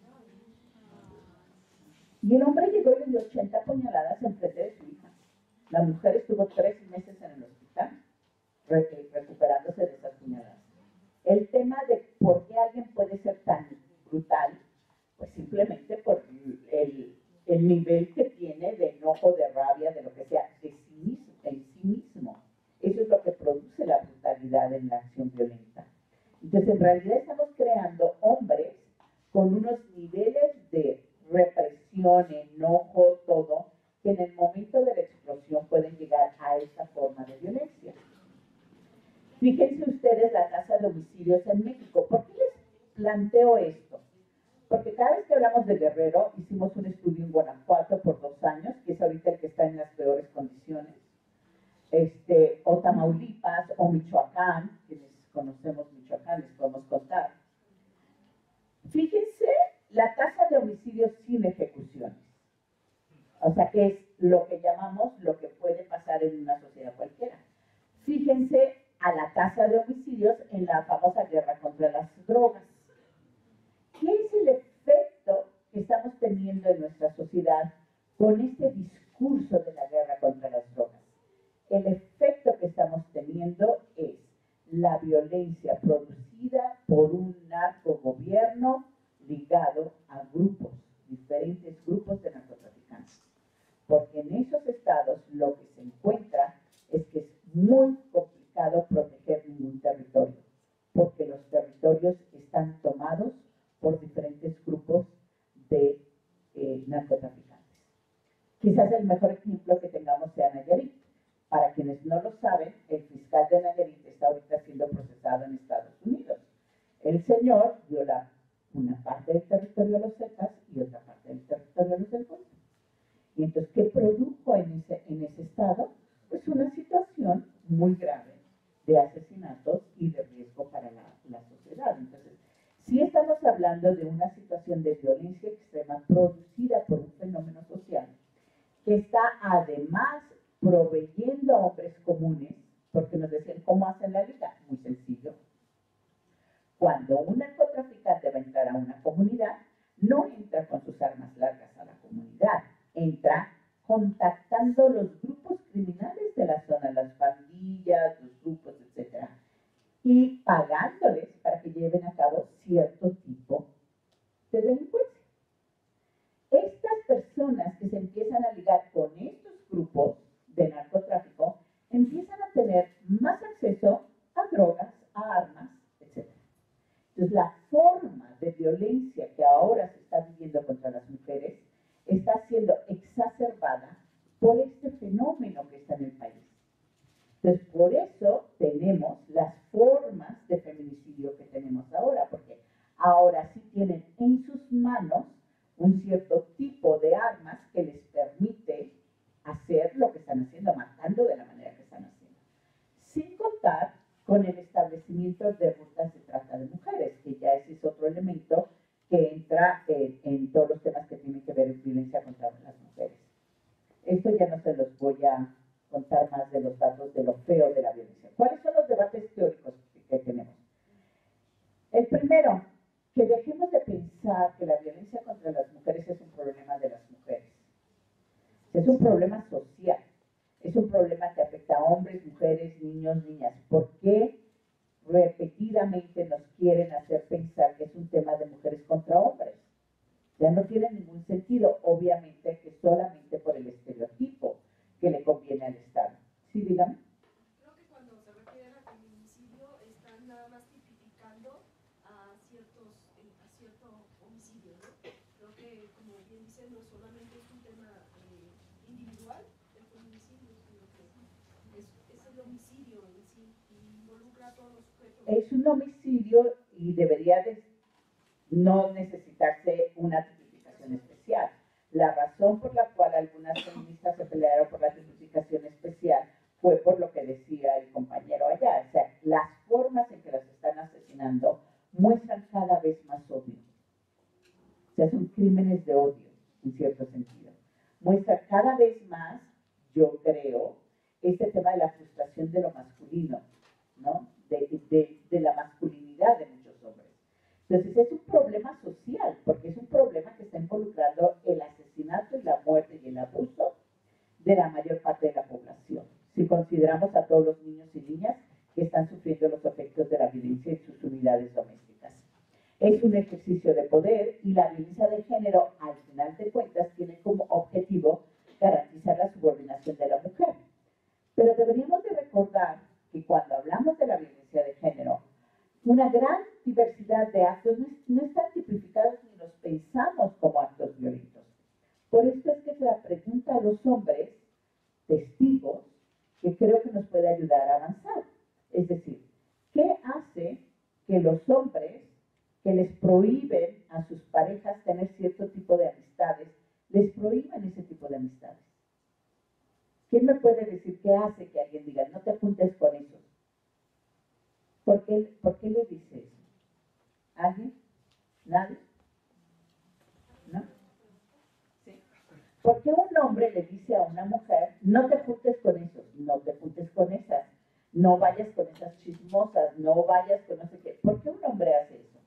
Y el hombre llegó y le dio ochenta puñaladas en frente de su hija. La mujer estuvo tres meses en el hospital re recuperándose de esas puñaladas. El tema de por qué alguien puede ser tan brutal, pues simplemente por el, el nivel que tiene de enojo, de rabia, de lo que sea, de sí mismo, en sí mismo. Eso es lo que produce la brutalidad en la acción violenta. Entonces, en realidad estamos creando hombres con unos niveles de represión, enojo, todo, que en el momento de la explosión pueden llegar a esa forma de violencia. Fíjense ustedes la tasa de homicidios en México. ¿Por qué les planteo esto? Porque cada vez que hablamos de Guerrero, hicimos un estudio en Guanajuato por dos años, que es ahorita el que está en las peores condiciones, este, o Tamaulipas, o Michoacán, quienes conocemos Michoacán, les podemos contar. Fíjense la tasa de homicidios sin ejecuciones. O sea, que es lo que llamamos lo que puede pasar en una sociedad cualquiera. Fíjense a la tasa de homicidios en la famosa guerra contra las drogas. ¿Qué es el efecto que estamos teniendo en nuestra sociedad con este discurso de la guerra contra las drogas? El efecto que estamos teniendo es la violencia producida por un narcogobierno ligado a grupos, diferentes grupos de narcotraficantes. Porque en esos estados lo que se encuentra es que es muy complicado proteger ningún territorio, porque los territorios están tomados por diferentes grupos de eh, narcotraficantes. Quizás el mejor ejemplo que tengamos sea Nayarit. Para quienes no lo saben, el fiscal de Nayarit está ahorita siendo procesado en Estados Unidos. El señor viola una parte del territorio de los Zetas y otra parte del territorio de los del Golfo. Y entonces, ¿qué produjo en ese, en ese estado? Pues una situación muy grave de asesinatos y de riesgo para la, la sociedad. Entonces, sí estamos hablando de una situación de violencia extrema producida por un fenómeno social que está además proveyendo a hombres comunes, porque nos decían, ¿cómo hacen la liga? Muy sencillo. Cuando un narcotraficante va a entrar a una comunidad, no entra con sus armas largas a la comunidad, entra contactando los grupos criminales de la zona, las pandillas, los grupos, etcétera, y pagándoles para que lleven a cabo cierto tipo de delincuencia. Estas personas que se empiezan a ligar con estos grupos de narcotráfico empiezan a tener más acceso a drogas, a armas, etcétera. Entonces, la forma de violencia que ahora se está viviendo contra las mujeres está siendo exacerbada por este fenómeno que está en el país. Entonces, por eso tenemos las formas de feminicidio que tenemos ahora, porque ahora sí tienen en sus manos un cierto tipo de armas que les permite hacer lo que están haciendo, matando de la manera que están haciendo. Sin contar con el establecimiento de rutas de trata de mujeres, que ya ese es otro elemento que entra en, en todos los temas que tienen que ver con violencia contra las mujeres. Esto ya no se los voy a contar más de los datos de lo feo de la violencia. ¿Cuáles son los debates teóricos que, que tenemos? El primero, que dejemos de pensar que la violencia contra las mujeres es un problema de las mujeres. Es un problema social, es un problema que afecta a hombres, mujeres, niños, niñas. ¿Por qué repetidamente nos quieren hacer pensar que es un tema de mujeres contra hombres? Ya no tiene ningún sentido, obviamente que solamente por el estereotipo que le conviene al Estado. ¿Sí, dígame? Creo que cuando se refiere al feminicidio están nada más tipificando a ciertos, eh, a cierto homicidio, ¿no? Creo que, como bien dicen, no solamente es un tema eh, individual el feminicidio, sino que es, es el homicidio en sí, y involucra a todos los sujetos. Es un homicidio y debería de no necesitarse una tipificación especial. La razón por la cual algunas feministas se pelearon por la tipificación especial fue por lo que decía el compañero allá. O sea, las formas en que las están asesinando muestran cada vez más odio. O sea, son crímenes de odio, en cierto sentido. Muestra cada vez más, yo creo, este tema de la frustración de lo masculino, ¿no? De, de, de la masculinidad de muchos hombres. Entonces, es un problema social, porque es un problema que está involucrando el asesinato y la muerte y el abuso de la mayor parte de la población. Si consideramos a todos los niños y niñas que están sufriendo los efectos de la violencia en sus unidades domésticas. Es un ejercicio de poder y la violencia de género, al final de cuentas, tiene como objetivo garantizar la subordinación de la mujer. Pero deberíamos de recordar que cuando hablamos de la violencia de género, una gran diversidad de actos no, no están tipificados ni los pensamos como actos violentos. Por esto es que se la pregunta a los hombres, testigos, que creo que nos puede ayudar a avanzar. Es decir, ¿qué hace que los hombres que les prohíben a sus parejas tener cierto tipo de amistades, les prohíben ese tipo de amistades? ¿Quién me puede decir qué hace que alguien diga, no te apuntes con eso? ¿Por qué, ¿por qué le dice eso? ¿Alguien? ¿Nadie? ¿No? Sí. ¿Por qué un hombre le dice a una mujer, no te juntes con esos, no te juntes con esas, no vayas con esas chismosas, no vayas con no sé qué? ¿Por qué un hombre hace eso?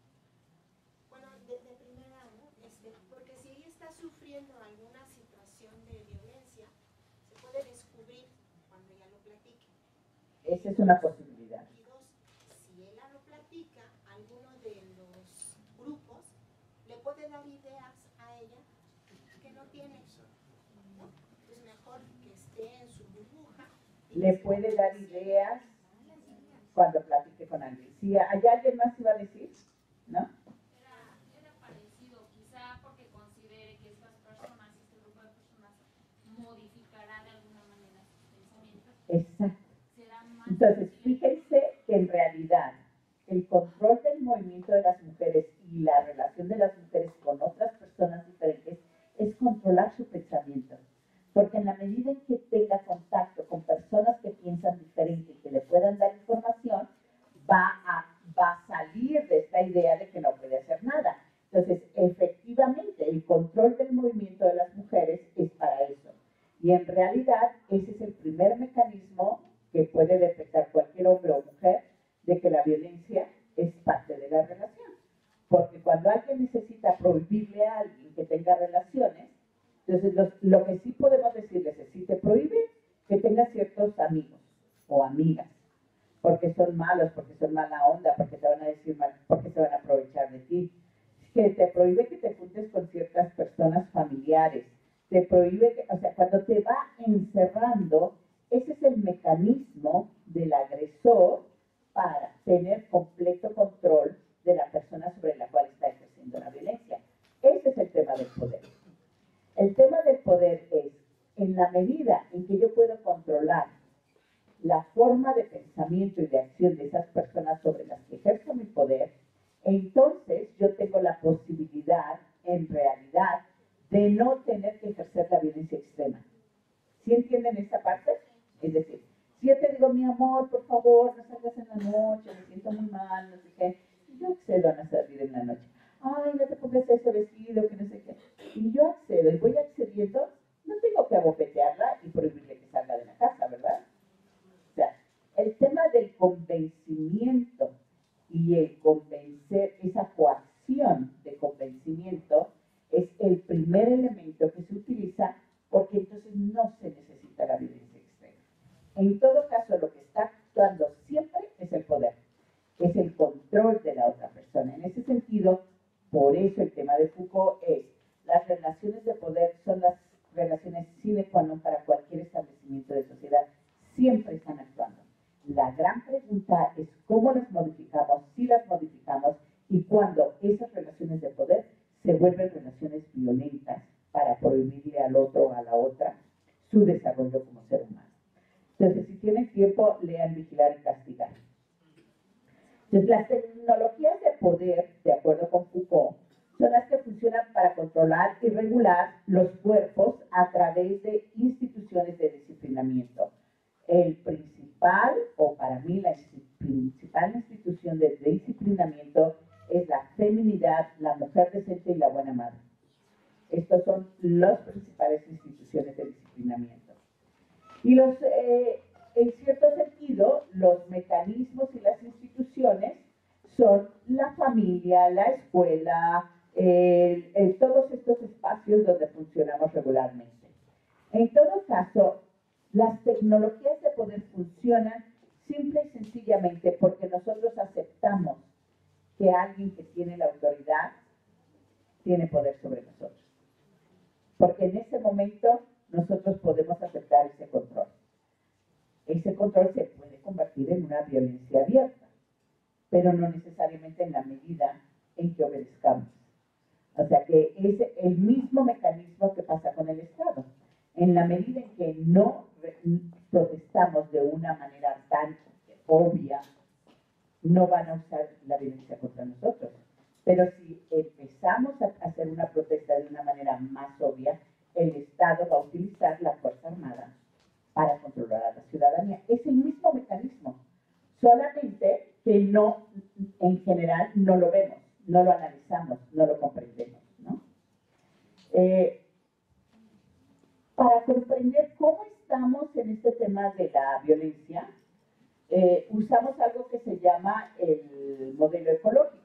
Bueno, de, de primera, ¿no? Este, porque si ella está sufriendo alguna situación de violencia, se puede descubrir cuando ella lo platique. Esa es una posibilidad. Y dos, si ella lo platica, alguno de los grupos le puede dar ideas a ella que no tiene, ¿no? Pues mejor que esté en su burbuja. Le puede dar ideas cuando platique con alguien. Si hay alguien más iba a decir, ¿no? Era, era parecido, quizá porque considere que estas personas, este grupo de personas, modificará de alguna manera sus pensamientos. Exacto. Entonces, fíjense que en realidad el control del movimiento de las mujeres y la relación de las mujeres con otras personas diferentes es controlar su pensamiento. Porque en la medida en que tenga contacto con personas que piensan diferente y que le puedan dar información, va a, va a salir de esta idea de que no puede hacer nada. Entonces, efectivamente, el control del movimiento de las mujeres es para eso. Y en realidad, ese es el primer mecanismo que puede detectar cualquier hombre o mujer de que la violencia es parte de la relación. Porque cuando alguien necesita prohibirle a alguien que tenga relaciones, entonces lo, lo que sí podemos decirles es, si te prohíbe que tengas ciertos amigos o amigas, porque son malos, porque son mala onda, porque te van a decir mal, porque se van a aprovechar de ti, que te prohíbe que te juntes con ciertas personas familiares, te prohíbe que, o sea, cuando te va encerrando, ese es el mecanismo del agresor para tener completo control de la persona sobre la cual está ejerciendo la violencia. Ese es el tema del poder. El tema del poder es, en la medida en que yo puedo controlar la forma de pensamiento y de acción de esas personas sobre las que ejerzo mi poder, entonces yo tengo la posibilidad, en realidad, de no tener que ejercer la violencia extrema. ¿Sí entienden esa parte? Es decir, si yo te digo, mi amor, por favor, no salgas en la noche, me siento muy mal, no sé qué, yo accedo a no salir en la noche. Ay, no te pongas ese vestido, que no sé qué. Y yo accedo, y voy accediendo, no tengo que abofetearla y prohibirle que salga de la casa, ¿verdad? O sea, el tema del convencimiento y el convencer, esa coacción de convencimiento, es el primer elemento que se utiliza porque entonces no se necesita la violencia extrema. En todo caso, lo que está actuando siempre es el poder, es el control de la otra persona. En ese sentido, por eso el tema de Foucault es, las relaciones de poder son las relaciones sine qua non para cualquier establecimiento de sociedad, siempre están actuando. La gran pregunta es cómo las modificamos, si las modificamos y cuando esas relaciones de poder se vuelven relaciones violentas para prohibirle al otro o a la otra su desarrollo como ser humano. Entonces, si tienen tiempo, lean Vigilar y Castigar. Entonces, las tecnologías de poder, de acuerdo con Foucault, son las que funcionan para controlar y regular los cuerpos a través de instituciones de disciplinamiento. el principal, o para mí la principal institución de disciplinamiento es la feminidad, la mujer decente y la buena madre. Estas son las principales instituciones de disciplinamiento. Y los, eh, en cierto sentido, los mecanismos y las instituciones son la familia, la escuela, eh, eh, todos estos espacios donde funcionamos regularmente. En todo caso, las tecnologías de poder funcionan simple y sencillamente porque nosotros aceptamos que alguien que tiene la autoridad tiene poder sobre nosotros. Porque en ese momento nosotros podemos aceptar ese control. Ese control se puede convertir en una violencia abierta, pero no necesariamente en la medida en que obedezcamos. O sea que es el mismo mecanismo que pasa con el Estado. En la medida en que no protestamos de una manera tan obvia, no van a usar la violencia contra nosotros. Pero si empezamos a hacer una protesta de una manera más obvia, el Estado va a utilizar la Fuerza Armada para controlar a la ciudadanía. Es el mismo mecanismo, solamente que no, en general, no lo vemos, no lo analizamos, no lo comprendemos, ¿no? Eh, para comprender cómo estamos en este tema de la violencia, eh, usamos algo que se llama el modelo ecológico.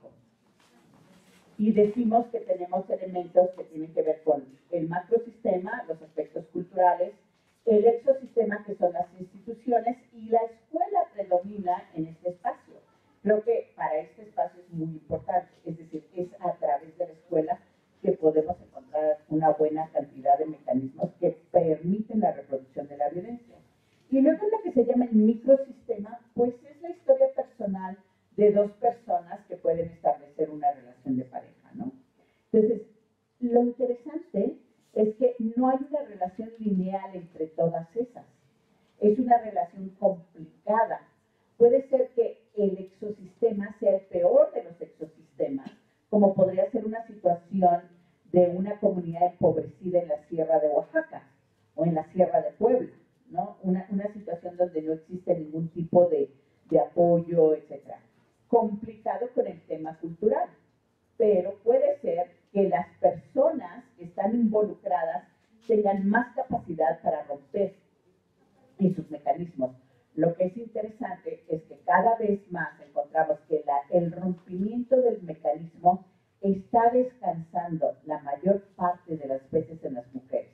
Y decimos que tenemos elementos que tienen que ver con el macrosistema, los aspectos culturales, el exosistema, que son las instituciones, y la escuela predomina en este espacio. Creo que para este espacio es muy importante, es decir, es a través de la escuela que podemos encontrar una buena cantidad de mecanismos que permiten la reproducción de la violencia. Y luego lo que se llama el microsistema, pues es la historia personal de dos personas que pueden establecer una relación de pareja, ¿no? Entonces, lo interesante es que no hay una relación lineal entre todas esas. Es una relación complicada. Puede ser que el exosistema sea el peor de los exosistemas, como podría ser una situación de una comunidad empobrecida en la Sierra de Oaxaca o en la Sierra de Puebla, ¿no? Una, una situación donde no existe ningún tipo de, de apoyo, etcétera. Complicado con el tema cultural, pero puede ser que las personas que están involucradas tengan más capacidad para romper en sus mecanismos. Lo que es interesante es que cada vez más encontramos que la, el rompimiento del mecanismo está descansando la mayor parte de las veces en las mujeres.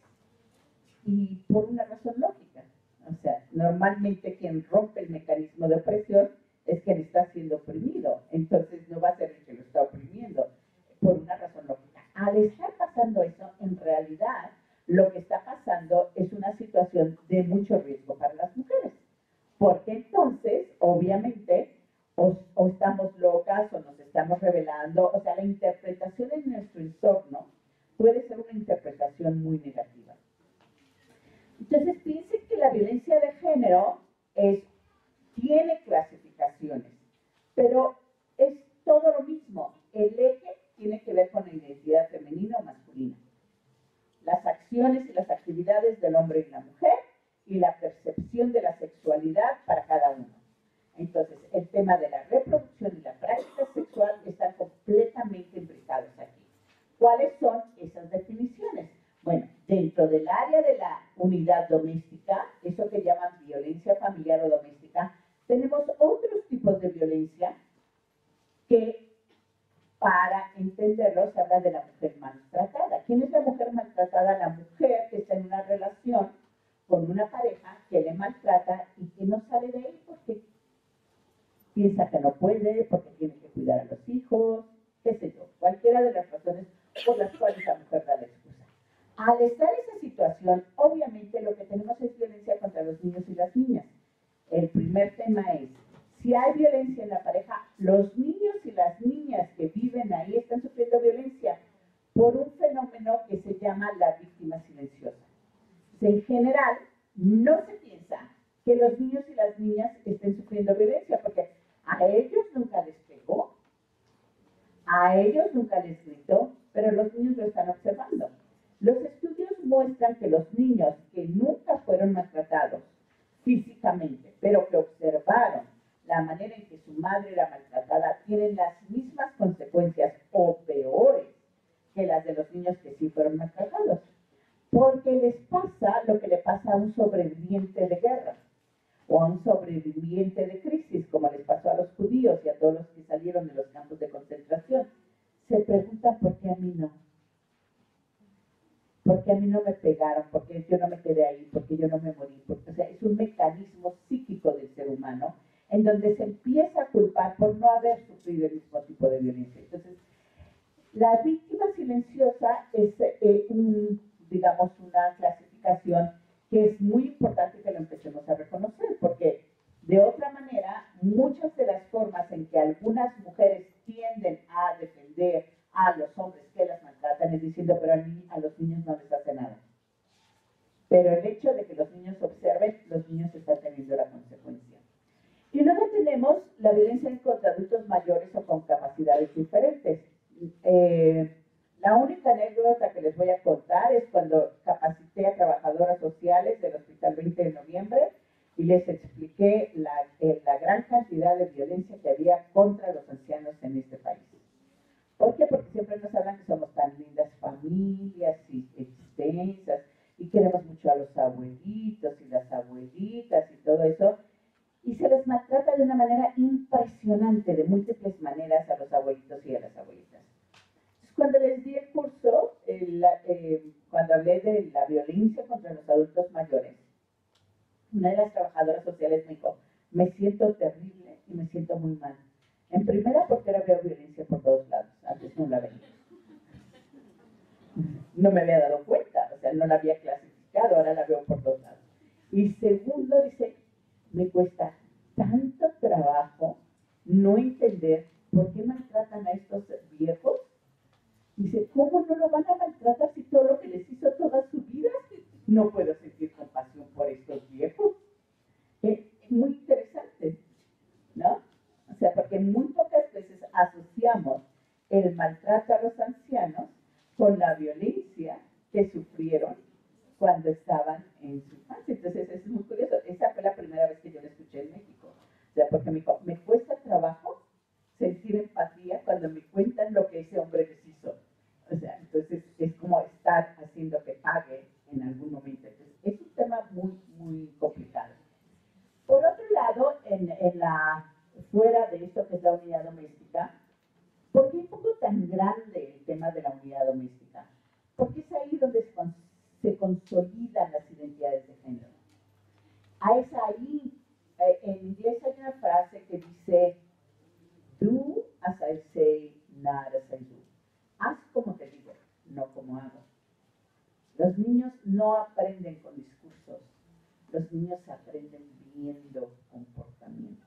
Y por una razón lógica. O sea, normalmente quien rompe el mecanismo de opresión es quien está siendo oprimido. Entonces no va a ser el que lo está oprimiendo, por una razón lógica. Al estar pasando eso, en realidad lo que está pasando es una situación de mucho riesgo para las mujeres. Porque entonces, obviamente, o, o estamos locas o nos estamos revelando. O sea, la interpretación en nuestro entorno puede ser una interpretación muy negativa. Entonces, piensen que la violencia de género es, tiene clasificaciones, pero es todo lo mismo. El eje tiene que ver con la identidad femenina o masculina, las acciones y las actividades del hombre y la mujer, y la percepción de la sexualidad para cada uno. Entonces, el tema de la reproducción y la práctica sexual están completamente imbricados aquí. ¿Cuáles son esas definiciones? Bueno, dentro del área de la unidad doméstica, eso que llaman violencia familiar o doméstica, tenemos otros tipos de violencia que, para entenderlo, se habla de la mujer maltratada. ¿Quién es la mujer maltratada? La mujer que está en una relación con una pareja que le maltrata y que no sale de ahí porque piensa que no puede, porque tiene que cuidar a los hijos, qué sé yo, cualquiera de las razones por las cuales la mujer da la excusa. Al estar en esa situación, obviamente lo que tenemos es violencia contra los niños y las niñas. El primer tema es, si hay violencia en la pareja, los niños y las niñas que viven ahí están sufriendo violencia por un fenómeno que se llama la víctima silenciosa. En general, no se piensa que los niños y las niñas estén sufriendo violencia, porque a ellos nunca les pegó, a ellos nunca les gritó, pero los niños lo están observando. Los estudios muestran que los niños que nunca fueron maltratados físicamente, pero que observaron la manera en que su madre era maltratada, tienen las mismas consecuencias o peores que las de los niños que sí fueron maltratados. Porque les pasa lo que le pasa a un sobreviviente de guerra o a un sobreviviente de crisis, como les pasó a los judíos y a todos los que salieron de los campos de concentración. Se preguntan por qué a mí no. ¿Por qué a mí no me pegaron? ¿Por qué yo no me quedé ahí? ¿Por qué yo no me morí? Porque, o sea, es un mecanismo psíquico del ser humano en donde se empieza a culpar por no haber sufrido el mismo tipo de violencia. Entonces, la víctima silenciosa es, eh, un, digamos, una clasificación que es muy importante que lo empecemos a reconocer, porque de otra manera, muchas de las formas en que algunas mujeres tienden a defender a los hombres que las maltratan es diciendo, pero a, mí, a los niños no les hace nada. Pero el hecho de que los niños observen, los niños están teniendo la consecuencia. Y luego tenemos la violencia contra adultos mayores o con capacidades diferentes. Eh, la única anécdota que les voy a contar es cuando capacité a trabajadoras sociales del Hospital veinte de noviembre y les expliqué la, eh, la gran cantidad de violencia que había contra los ancianos en este país. ¿Por qué? Porque siempre nos hablan que somos tan lindas familias y extensas y queremos mucho a los abuelitos y las abuelitas y todo eso. Y se les maltrata de una manera impresionante, de múltiples maneras a los abuelitos y a las abuelitas. Entonces, cuando les di el curso, el, eh, cuando hablé de la violencia contra los adultos mayores, una de las trabajadoras sociales me dijo, me siento terrible y me siento muy mal. En primera, porque ahora veo violencia por todos lados. Antes no la veía. No me había dado cuenta, o sea, no la había clasificado, ahora la veo por todos lados. Y segundo, dice, me cuesta tanto trabajo no entender por qué maltratan a estos viejos. Dice, ¿cómo no lo van a maltratar si todo lo que les hizo toda su vida? No puedo sentir compasión por estos viejos. Es muy interesante, ¿no? O sea, porque muy pocas veces asociamos el maltrato a los ancianos con la violencia que sufrieron cuando estaban en su infancia. Entonces, es muy curioso. Esa fue la primera vez que yo la escuché en México. O sea, porque me, me cuesta trabajo sentir empatía cuando me cuentan lo que ese hombre les hizo. O sea, entonces es como estar haciendo que pague en algún momento. Entonces, es un tema muy, muy complicado. Por otro lado, en, en la, fuera de esto que es la unidad doméstica, ¿por qué pongo tan grande el tema de la unidad doméstica? Porque es ahí donde se, se consolidan las identidades de género. Ah, es ahí, eh, en inglés hay una frase que dice, do as I say, not as I do. Haz como te digo, no como hago. Los niños no aprenden con discursos, los niños aprenden viendo comportamientos.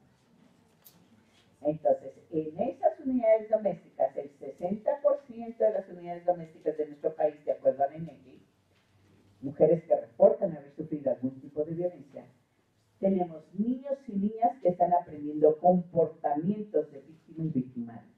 Entonces, en esas unidades domésticas, el sesenta por ciento de las unidades domésticas de nuestro país, de acuerdo a la INEGI, mujeres que reportan haber sufrido algún tipo de violencia, tenemos niños y niñas que están aprendiendo comportamientos de víctima y victimario.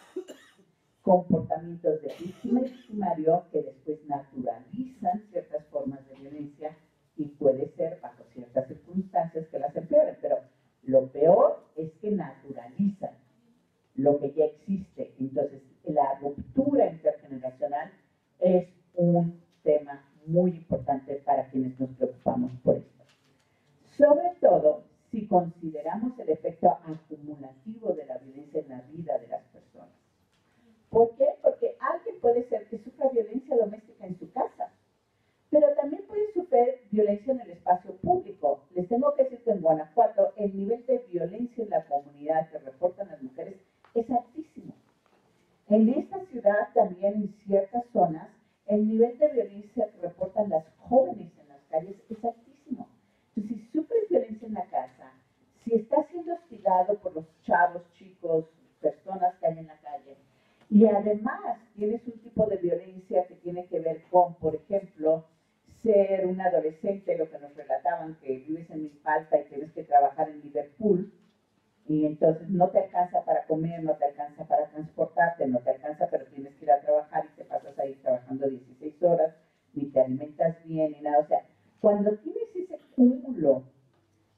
Comportamientos de víctima y victimario que después naturalizan ciertas formas de violencia y puede ser bajo ciertas circunstancias que las empeoren, pero lo peor es que naturalizan lo que ya existe. Entonces, la ruptura intergeneracional es un tema muy importante para quienes nos preocupamos por esto. Sobre todo, si consideramos el efecto acumulativo de la violencia en la vida de las personas. ¿Por qué? Porque alguien puede ser que sufra violencia doméstica en su casa, pero también puede sufrir violencia en el espacio público. Les tengo que decir que en Guanajuato el nivel de violencia en la comunidad que reportan las mujeres es altísimo. En esta ciudad también en ciertas zonas el nivel de violencia que reportan las jóvenes en las calles es altísimo. Entonces, si sufres violencia en la casa, si estás siendo hostigado por los chavos, chicos, personas que hay en la calle, y además tienes un tipo de violencia que tiene que ver con, por ejemplo, ser un adolescente, lo que nos relataban, que vives en Milpalta y tienes que trabajar en Liverpool, y entonces no te alcanza para comer, no te alcanza para transportarte, no te alcanza, pero tienes que ir a trabajar y te pasas ahí trabajando dieciséis horas, ni te alimentas bien, ni nada. O sea, cuando tienes ese cúmulo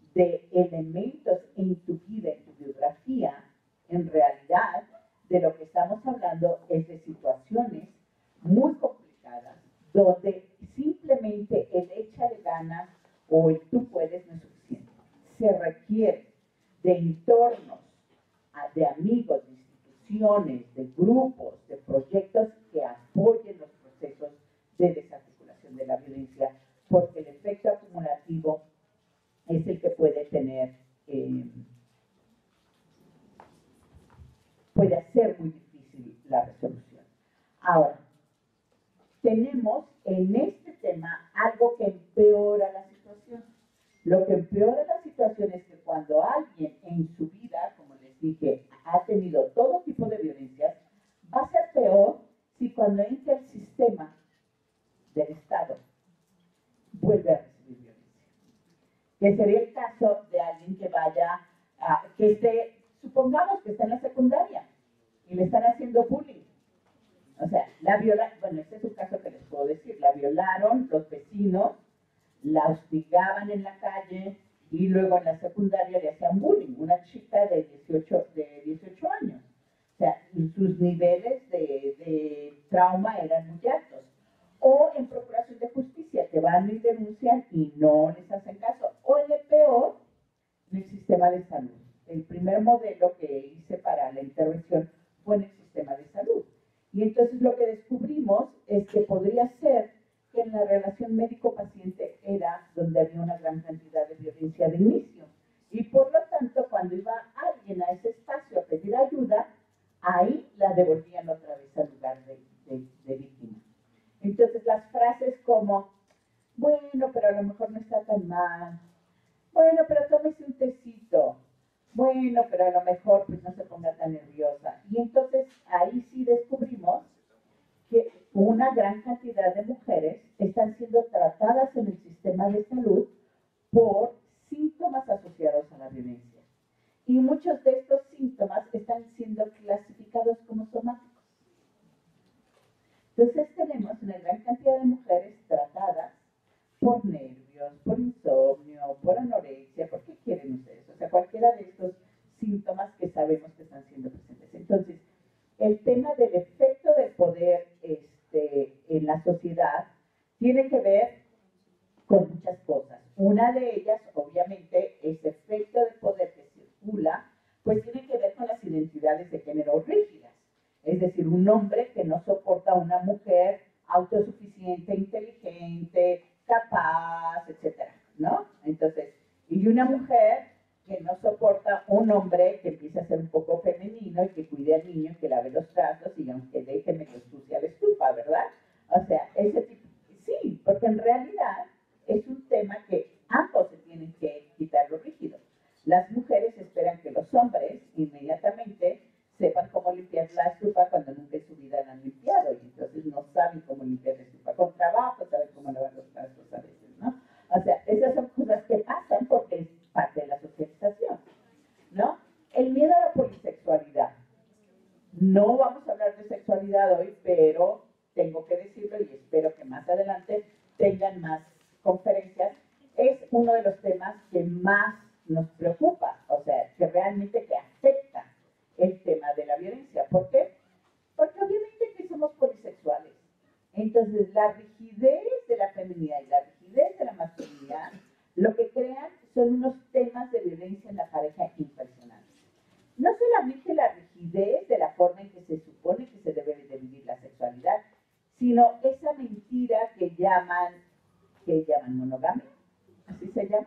que estamos hablando es de situaciones muy complicadas, donde simplemente el échale ganas o el tú puedes no es suficiente. Se requiere de entornos, de amigos, de instituciones, de grupos, de proyectos que apoyen los procesos de desarticulación de la violencia, porque el efecto acumulativo es el que puede tener, eh, puede hacer muy difícil la resolución. Ahora, tenemos en este tema algo que empeora la situación. Lo que empeora la situación es que cuando alguien en su vida, como les dije, ha tenido todo tipo de violencias, va a ser peor si cuando entra el sistema del Estado vuelve a recibir violencia. Que sería el caso de alguien que vaya, a, que esté, supongamos que está en la secundaria y le están haciendo bullying. O sea, la viola, bueno, este es un caso que les puedo decir, la violaron los vecinos, la hostigaban en la calle y luego en la secundaria le hacían bullying, una chica de dieciocho, de dieciocho años. O sea, sus niveles de, de trauma eran muy altos. O en procuración de justicia, que van y denuncian y no les hacen caso. O en el peor, en el sistema de salud. El primer modelo que hice para la intervención fue en el sistema de salud. Y entonces lo que descubrimos es que podría ser que en la relación médico-paciente era donde había una gran cantidad de violencia de inicio. Y por lo tanto, cuando iba alguien a ese espacio a pedir ayuda, ahí la devolvían otra vez al lugar de, de, de víctima. Entonces las frases como, bueno, pero a lo mejor no está tan mal, bueno, pero tómese un tecito, bueno, pero a lo mejor pues no se ponga tan nerviosa. Y entonces ahí sí descubrimos que una gran cantidad de mujeres están siendo tratadas en el sistema de salud por síntomas asociados a la violencia. Y muchos de estos síntomas están siendo clasificados como somáticos. Entonces tenemos una gran cantidad de mujeres tratadas por nervios, por insomnio, por anorexia, ¿por qué quieren ustedes? O sea, cualquiera de estos síntomas que sabemos que están siendo presentes. Entonces, el tema del efecto del poder este, en la sociedad tiene que ver con muchas cosas. Una de ellas, obviamente, ese efecto del poder que circula, pues tiene que ver con las identidades de género rígidas. Es decir, un hombre que no soporta a una mujer autosuficiente, inteligente, capaz, etcétera, ¿no? Entonces, y una mujer que no soporta un hombre que empiece a ser un poco femenino y que cuide al niño, que lave los trastos y aunque deje medio sucia la estufa, ¿verdad? O sea, ese tipo, sí, porque en realidad es un tema que ambos se tienen que quitar lo rígido. Las mujeres esperan que los hombres inmediatamente sepan cómo limpiar la estufa cuando nunca en su vida la han limpiado y entonces no saben cómo limpiar la estufa con trabajo, saben cómo lavar los trastos a veces, ¿no? O sea, esas son cosas que pasan porque es parte de la socialización, ¿no? El miedo a la polisexualidad. No vamos a hablar de sexualidad hoy, pero tengo que decirlo y espero que más adelante tengan más conferencias. Es uno de los temas que más nos preocupa, o sea, que realmente que afecta el tema de la violencia. ¿Por qué? Porque obviamente que somos polisexuales. Entonces, la rigidez de la feminidad y la rigidez de la masculinidad lo que crean son unos temas de violencia en la pareja impresionantes. No solamente la rigidez de la forma en que se supone que se debe de vivir la sexualidad, sino esa mentira que llaman, que llaman monogamia, ¿así se llama?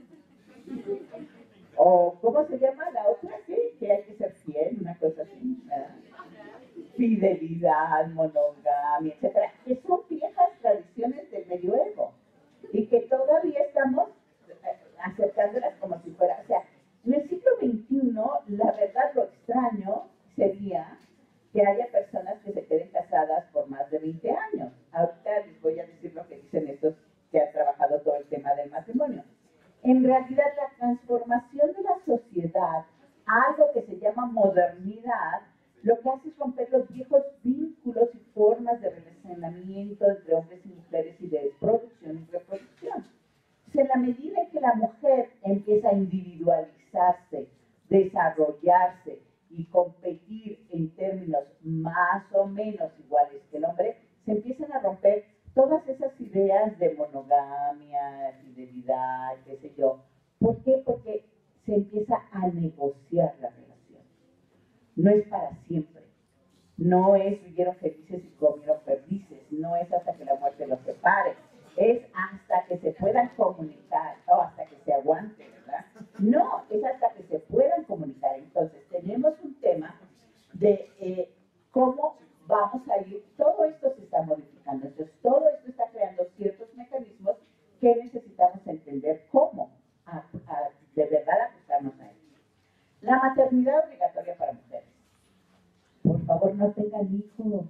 O ¿cómo se llama la otra? ¿Qué? Que hay que ser fiel, una cosa así, ¿verdad? Fidelidad, monogamia, etcétera, que son viejas tradiciones del medioevo y que todavía estamos acercándolas como si fuera, o sea, en el siglo veintiuno, la verdad, lo extraño sería que haya personas que se queden casadas por más de veinte años. Ahorita les voy a decir lo que dicen estos que han trabajado todo el tema del matrimonio. En realidad, la transformación de la sociedad a algo que se llama modernidad, lo que hace es romper los viejos vínculos y formas de relacionamiento entre hombres y mujeres y de producción y reproducción. En la medida en que la mujer empieza a individualizarse, desarrollarse y competir en términos más o menos iguales que el hombre, se empiezan a romper todas esas ideas de monogamia, fidelidad, qué sé yo. ¿Por qué? Porque se empieza a negociar la relación. No es para siempre. No es vivieron felices y comieron perdices. No es hasta que la muerte los separe. Es hasta que se puedan comunicar, o hasta que se aguante, ¿verdad? No, es hasta que se puedan comunicar. Entonces, tenemos un tema de eh, cómo vamos a ir, todo esto se está modificando, entonces todo esto está creando ciertos mecanismos que necesitamos entender cómo a, a, de verdad ajustarnos a ellos. La maternidad obligatoria para mujeres. Por favor, no tengan hijos.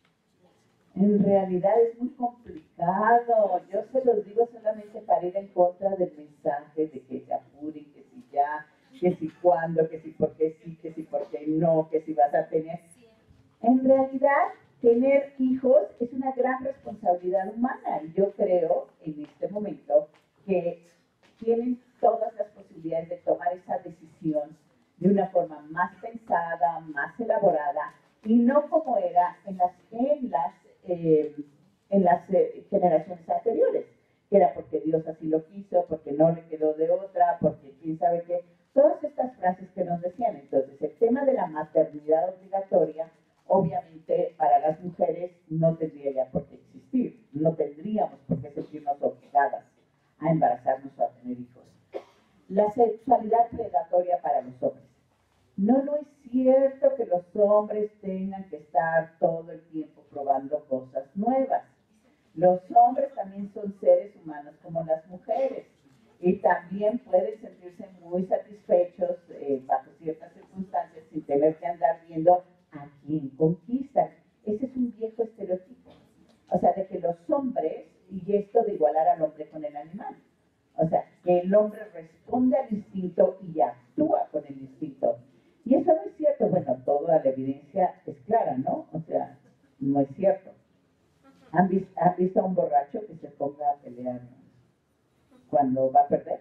En realidad es muy complicado. Yo se los digo solamente para ir en contra del mensaje de que se apuren, que si ya, que si cuándo, que si por qué sí, que si por qué no, que si vas a tener. En realidad, tener hijos es una gran responsabilidad humana y yo creo en este momento que tienen todas las posibilidades de tomar esa decisión de una forma más pensada, más elaborada y no como era en las, en las, eh, en las eh, generaciones anteriores, que era porque Dios así lo quiso, porque no le quedó de otra, porque quién sabe qué. Todas estas frases que nos decían. Entonces, el tema de la maternidad obligatoria, obviamente, para las mujeres no tendría ya por qué existir. No tendríamos por qué sentirnos obligadas a embarazarnos o a tener hijos. La sexualidad predatoria para los hombres. No, no es cierto que los hombres tengan que estar todo el tiempo probando cosas nuevas. Los hombres también son seres humanos como las mujeres y también pueden sentirse muy satisfechos eh, bajo ciertas circunstancias sin tener que andar viendo a quién conquistan. Ese es un viejo estereotipo. O sea, de que los hombres, y esto de igualar al hombre con el animal, o sea, que el hombre responde al instinto y actúa con el instinto. Y eso no es cierto. Bueno, toda la evidencia es clara, ¿no? O sea, no es cierto. ¿Han visto, ¿han visto a un borracho que se ponga a pelear cuando va a perder?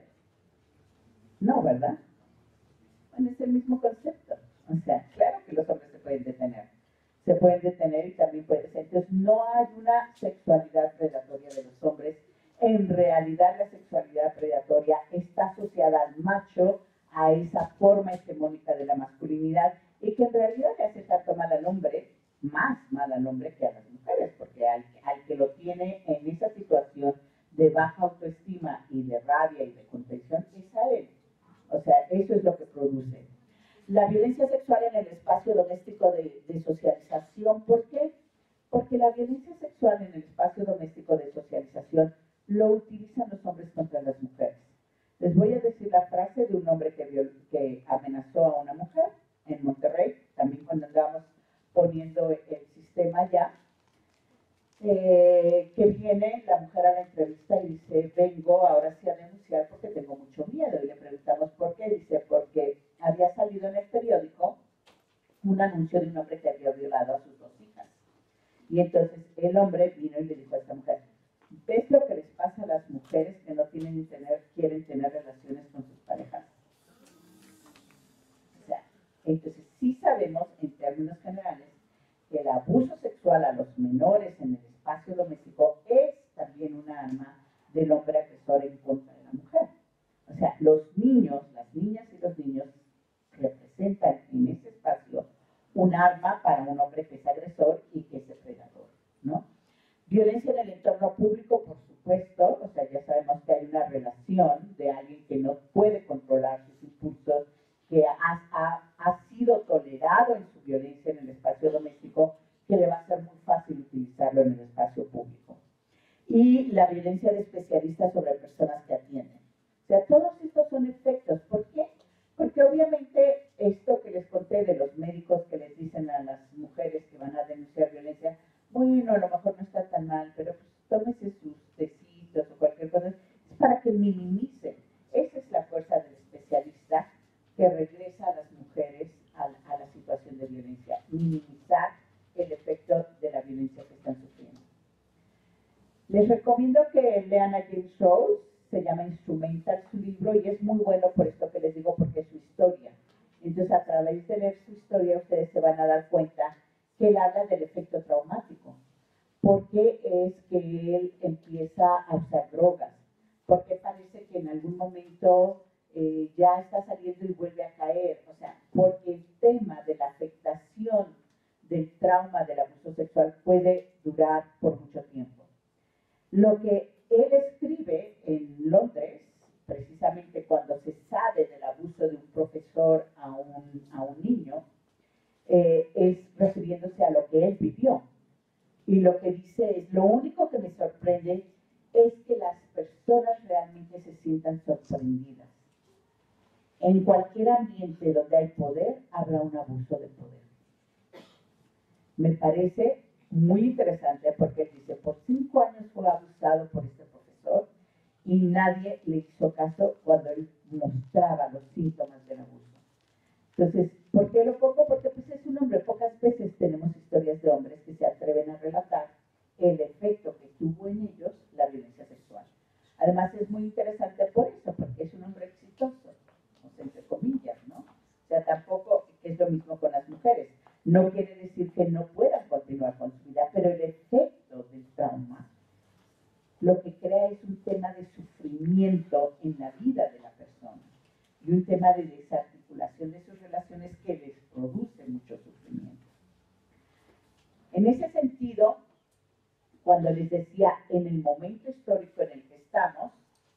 No, ¿verdad? Bueno, es el mismo concepto. O sea, claro que los hombres se pueden detener. Se pueden detener y también puede ser. Entonces, no hay una sexualidad predatoria de los hombres. En realidad, la sexualidad predatoria está asociada al macho, a esa forma hegemónica de la masculinidad, y que en realidad le hace tanto mal al hombre, más mal al hombre que a las mujeres, porque al, al que lo tiene en esa situación de baja autoestima y de rabia y de contención es a él. O sea, eso es lo que produce. La violencia sexual en el espacio doméstico de, de socialización. ¿Por qué? Porque la violencia sexual en el espacio doméstico de socialización lo utilizan los hombres contra las mujeres. Les voy a decir la frase de un hombre que, viol, que amenazó a una mujer en Monterrey, también cuando andábamos poniendo el sistema ya, eh, que viene la mujer a la entrevista y dice, vengo ahora sí a denunciar porque tengo mucho miedo. Y le preguntamos por qué. Dice, porque había salido en el periódico un anuncio de un hombre que había violado a sus dos hijas. Y entonces el hombre vino y le dijo a esta mujer, ¿ves lo que les pasa a las mujeres que no tienen tener, quieren tener relaciones con sus parejas? O sea, entonces sí sabemos en términos generales que el abuso sexual a los menores en el espacio doméstico es también una arma del hombre agresor en contra de la mujer. O sea, los niños, las niñas y los niños representan en ese espacio un arma para un hombre que es agresor y que es depredador, ¿no? Violencia en el entorno público, por supuesto, o sea, ya sabemos que hay una relación de alguien que no puede controlar sus impulsos, que ha, ha, ha sido tolerado en su violencia en el espacio doméstico, que le va a ser muy fácil utilizarlo en el espacio público. Y la violencia de especialistas sobre personas que atienden. O sea, todos estos son efectos. ¿Por qué? Porque obviamente esto que les conté de los médicos que les dicen a las mujeres que van a denunciar violencia, bueno, a lo mejor no está tan mal, pero pues tómese sus tecitos o cualquier cosa, es para que minimicen. Esa es la fuerza del especialista que regresa a las mujeres a, a la situación de violencia, minimizar el efecto de la violencia que están sufriendo. Les recomiendo que lean a James Rawls, se llama Instrumental su libro, y es muy bueno por esto que les digo, porque es su historia. Entonces, a través de leer su historia, ustedes se van a dar cuenta que él habla del efecto traumático. ¿Por qué es que él empieza a usar drogas? ¿Por qué parece que en algún momento eh, ya está saliendo y vuelve a caer? O sea, porque el tema de la afectación del trauma del abuso sexual puede durar por mucho tiempo. Lo que él escribe en Londres, precisamente cuando se sabe del abuso de un profesor a un, a un niño, eh, es refiriéndose a lo que él vivió. Y lo que dice es, lo único que me sorprende es que las personas realmente se sientan sorprendidas. En cualquier ambiente donde hay poder, habrá un abuso de poder. Me parece muy interesante porque él dice, por cinco años fue abusado por este profesor y nadie le hizo caso cuando él mostraba los síntomas del abuso. Entonces, ¿por qué lo pongo? Porque pues es un hombre. Pocas veces tenemos historias de hombres que se atreven a relatar el efecto que tuvo en ellos la violencia sexual. Además, es muy interesante por eso, porque es un hombre exitoso, o sea, entre comillas, ¿no? O sea, tampoco es lo mismo con las mujeres. No quiere decir que no puedan continuar con su vida, pero el efecto del trauma lo que crea es un tema de sufrimiento en la vida de la persona y un tema de desarticulación de sus relaciones que les produce mucho sufrimiento. En ese sentido, cuando les decía en el momento histórico en el que estamos,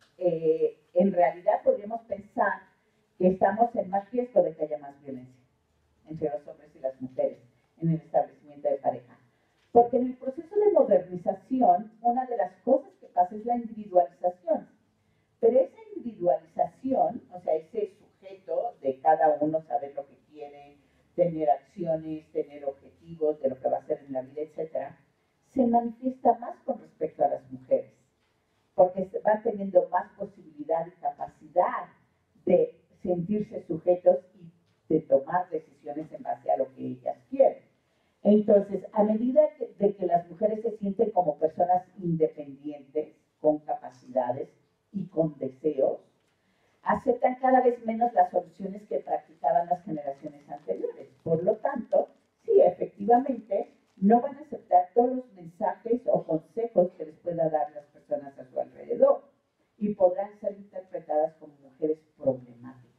eh, en realidad podríamos pensar que estamos en más riesgo de que haya más violencia entre los hombres y las mujeres en el establecimiento de pareja. Porque en el proceso de modernización, una de las cosas que pasa es la individualización. Pero esa individualización, o sea, ese sujeto de cada uno saber lo que quiere, tener acciones, tener objetivos de lo que va a hacer en la vida, etcétera, se manifiesta más con respecto a las mujeres, porque van teniendo más posibilidad y capacidad de sentirse sujetos y de tomar decisiones en base a lo que ellas quieren. Entonces, a medida que, de que las mujeres se sienten como personas independientes, con capacidades y con deseos, aceptan cada vez menos las soluciones que practicaban las generaciones anteriores. Por lo tanto, sí, efectivamente, no van a aceptar todos los mensajes o consejos que les pueda dar las personas a su alrededor y podrán ser interpretadas como mujeres problemáticas.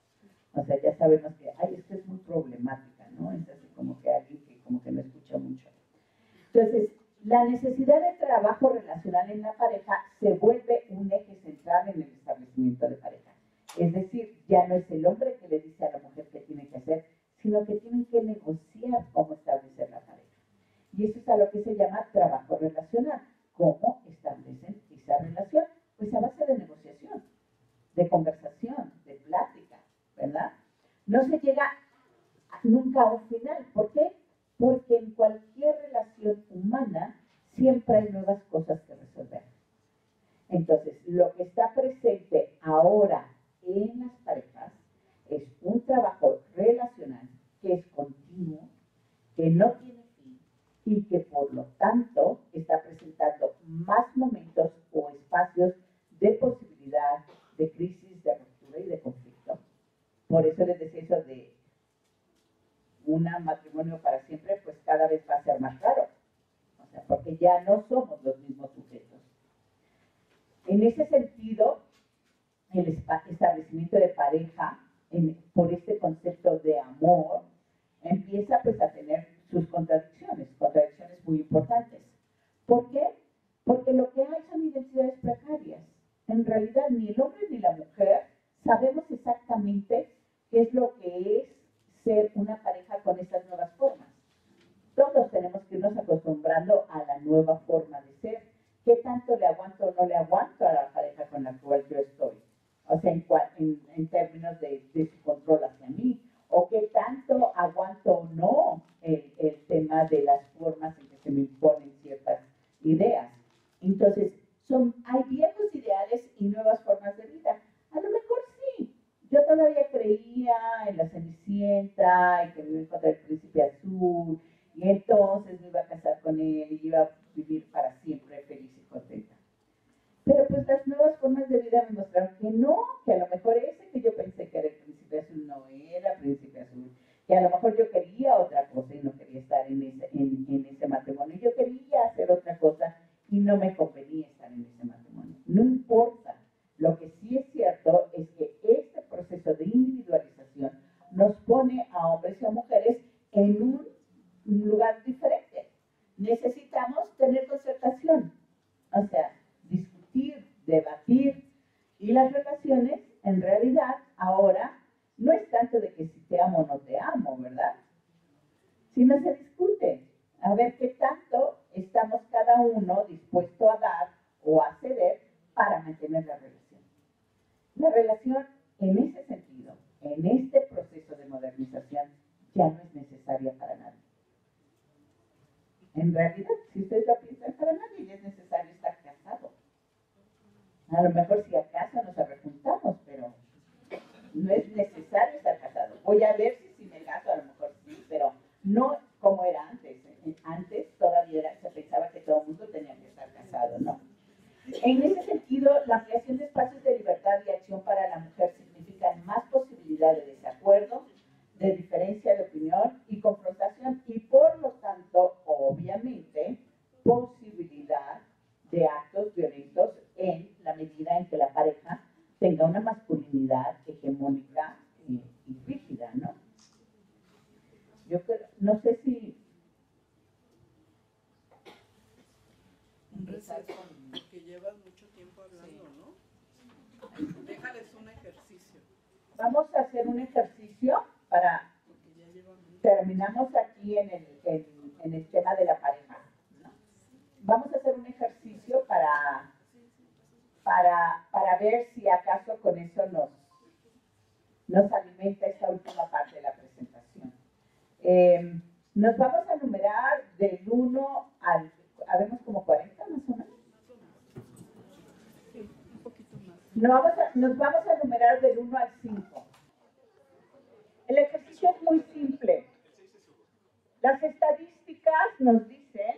O sea, ya sabemos que, ay, es que es muy problemática, ¿no? Es así como que alguien que como que no escucha mucho. Entonces, la necesidad de trabajo relacional en la pareja se vuelve un eje central en el establecimiento de pareja. Es decir, ya no es el hombre que le dice a la mujer qué tiene que hacer, sino que tienen que negociar cómo establecer la pareja. Y eso es a lo que se llama trabajo relacional. ¿Cómo establecen esa relación? Pues a base de negociación, de conversación, de plática, ¿verdad? No se llega nunca a un final. ¿Por qué? Porque en cualquier relación humana siempre hay nuevas cosas que resolver. Entonces, lo que está presente ahora en las parejas es un trabajo relacional que es continuo, que no tiene fin y que por lo tanto está presentando más momentos o espacios de posibilidad, de crisis, de ruptura y de conflicto. Por eso les decía eso de un matrimonio para siempre, pues cada vez va a ser más raro. O sea, porque ya no somos los mismos sujetos. En ese sentido, el establecimiento de pareja, en, por este concepto de amor, empieza pues a tener sus contradicciones, contradicciones muy importantes. ¿Por qué? Porque lo que hay son identidades precarias. En realidad, ni el hombre ni la mujer sabemos exactamente qué es lo que es ser una pareja con estas nuevas formas. Todos tenemos que irnos acostumbrando a la nueva forma de ser. ¿Qué tanto le aguanto o no le aguanto a la pareja con la cual yo estoy? O sea, en, en, en términos de, de su control hacia mí. ¿O qué tanto aguanto o no el, el tema de las formas en que se me imponen ciertas ideas? Entonces, son, hay viejos ideales y nuevas formas de vida. A lo mejor sí. Yo todavía creía en la Cenicienta y que me iba a encontrar el príncipe azul y entonces me iba a casar con él y iba a vivir para siempre feliz y contenta. Pero pues las nuevas formas de vida me mostraron que no, que a lo mejor ese que yo pensé que era el príncipe azul no era príncipe azul, que a lo mejor yo quería otra cosa y no quería estar en ese en, en ese matrimonio. Yo quería hacer otra cosa y no me convenía estar en ese matrimonio. No importa. Lo que sí es cierto es que este proceso de individualización nos pone a hombres y a mujeres en un lugar diferente. Necesitamos tener concertación, o sea, discutir, debatir, y las relaciones en realidad ahora no es tanto de que si te amo o no te amo, ¿verdad? Sino se discute a ver qué tanto estamos cada uno dispuesto a dar o a ceder para mantener la relación. La relación en ese sentido, en este proceso de modernización, ya no es necesaria para nadie. En realidad, si ustedes lo piensan, para nadie es necesario estar casado. A lo mejor si acaso nos rejuntamos, pero no es necesario estar casado. Voy a ver si, si me caso, a lo mejor sí, pero no como era antes. Antes todavía era, se pensaba que todo el mundo tenía que estar casado, ¿no? En ese sentido, la ampliación de espacios de libertad y acción para la mujer significa más posibilidad de desacuerdo, de diferencia de opinión y confrontación, y por lo tanto, obviamente, posibilidad de actos violentos en la medida en que la pareja tenga una masculinidad hegemónica y, y rígida, ¿no? Yo creo, no sé si... Un receso, que llevas mucho tiempo hablando, ¿no? Déjales un ejercicio. Vamos a hacer un ejercicio para... Terminamos aquí en el, en, en el tema de la pareja, ¿no? Vamos a hacer un ejercicio para, para, para ver si acaso con eso nos, nos alimenta esta última parte de la presentación. Eh, nos vamos a numerar del uno al... ¿Habemos como cuarenta más o menos? Sí, un poquito más. Nos vamos a, nos vamos a numerar del uno al cinco. El ejercicio es muy simple. Las estadísticas nos dicen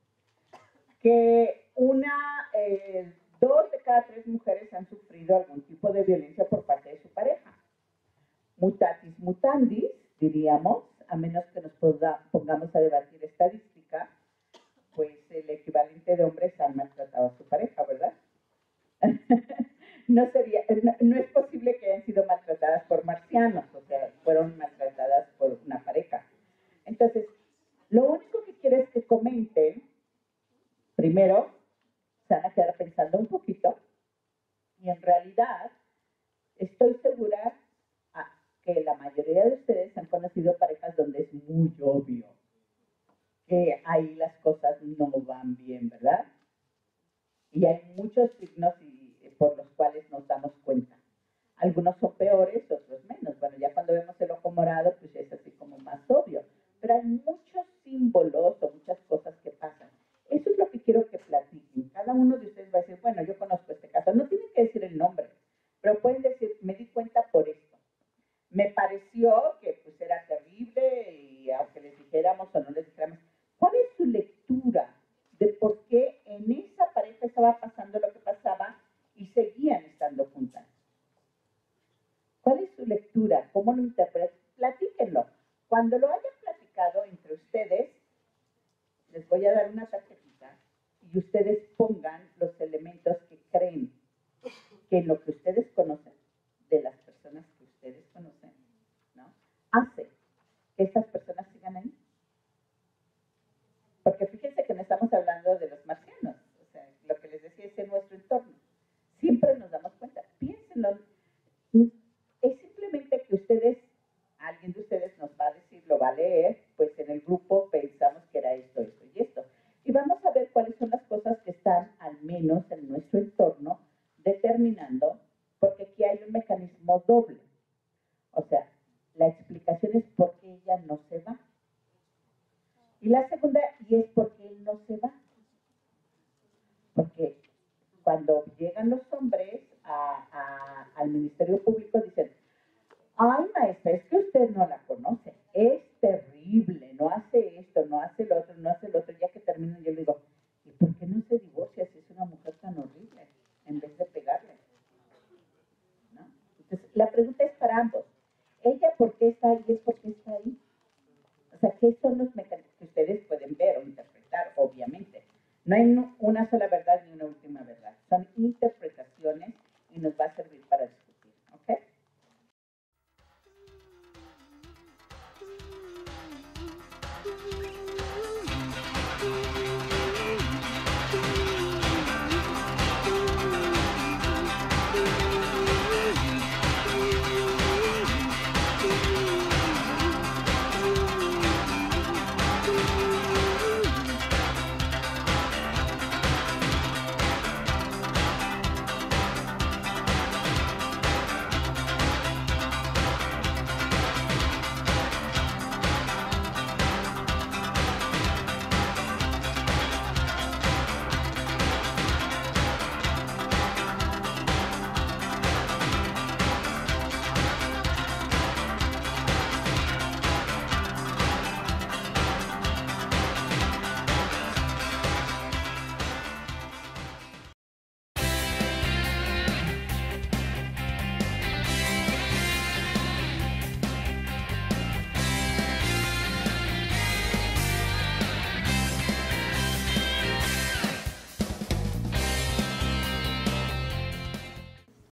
que una, eh, dos de cada tres mujeres han sufrido algún tipo de violencia por parte de su pareja. Mutatis mutandis, diríamos, a menos que nos poda, pongamos a debatir estadística, pues el equivalente de hombres han maltratado a su pareja, ¿verdad? No, sería, no, no es posible que hayan sido maltratadas por marcianos, o sea, fueron maltratadas por una pareja. Entonces, lo único que quiero es que comenten, primero, se van a quedar pensando un poquito, y en realidad estoy segura que la mayoría de ustedes han conocido parejas donde es muy obvio que ahí las cosas no van bien, ¿verdad? Y hay muchos signos y, por los cuales nos damos cuenta. Algunos son peores, otros menos. Bueno, ya cuando vemos el ojo morado, pues es así como más obvio. Pero hay muchos símbolos o muchas cosas que pasan. Eso es lo que quiero que platiquen. Cada uno de ustedes va a decir, bueno, yo conozco este caso. No tienen que decir el nombre, pero pueden decir, me di cuenta por esto. Me pareció que pues era terrible y aunque les dijéramos o no les dijéramos, ¿cuál es su lectura de por qué en esa pareja estaba pasando lo que pasaba y seguían estando juntas? ¿Cuál es su lectura? ¿Cómo lo interpretan? Platíquenlo. Cuando lo hayan platicado entre ustedes, les voy a dar una tarjetita y ustedes pongan los elementos que creen que en lo que ustedes conocen, de las personas que ustedes conocen, ¿no?, hace que estas personas sigan ahí. Porque fíjense que no estamos hablando de los marcianos, o sea, lo que les decía es en nuestro entorno. Siempre nos damos cuenta. Piénsenlo. Es simplemente que ustedes, alguien de ustedes nos va a decir, lo va a leer, pues en el grupo pensamos que era esto, esto y esto. Y vamos a ver cuáles son las cosas que están, al menos en nuestro entorno, determinando, porque aquí hay un mecanismo doble. O sea, la explicación es por qué ella no se va. Y la segunda, y es por qué él no se va. Porque cuando llegan los hombres a, a, al Ministerio Público dicen, ay maestra, es que usted no la conoce, es terrible, no hace esto, no hace lo otro, no hace lo otro. Ya que terminan yo le digo, ¿y por qué no se divorcia si es una mujer tan horrible? En vez de pegarle, ¿no? Entonces, la pregunta es para ambos. ¿Ella por qué está ahí y es por qué está ahí? O sea, ¿qué son los mecanismos que ustedes pueden No hay una sola verdad ni una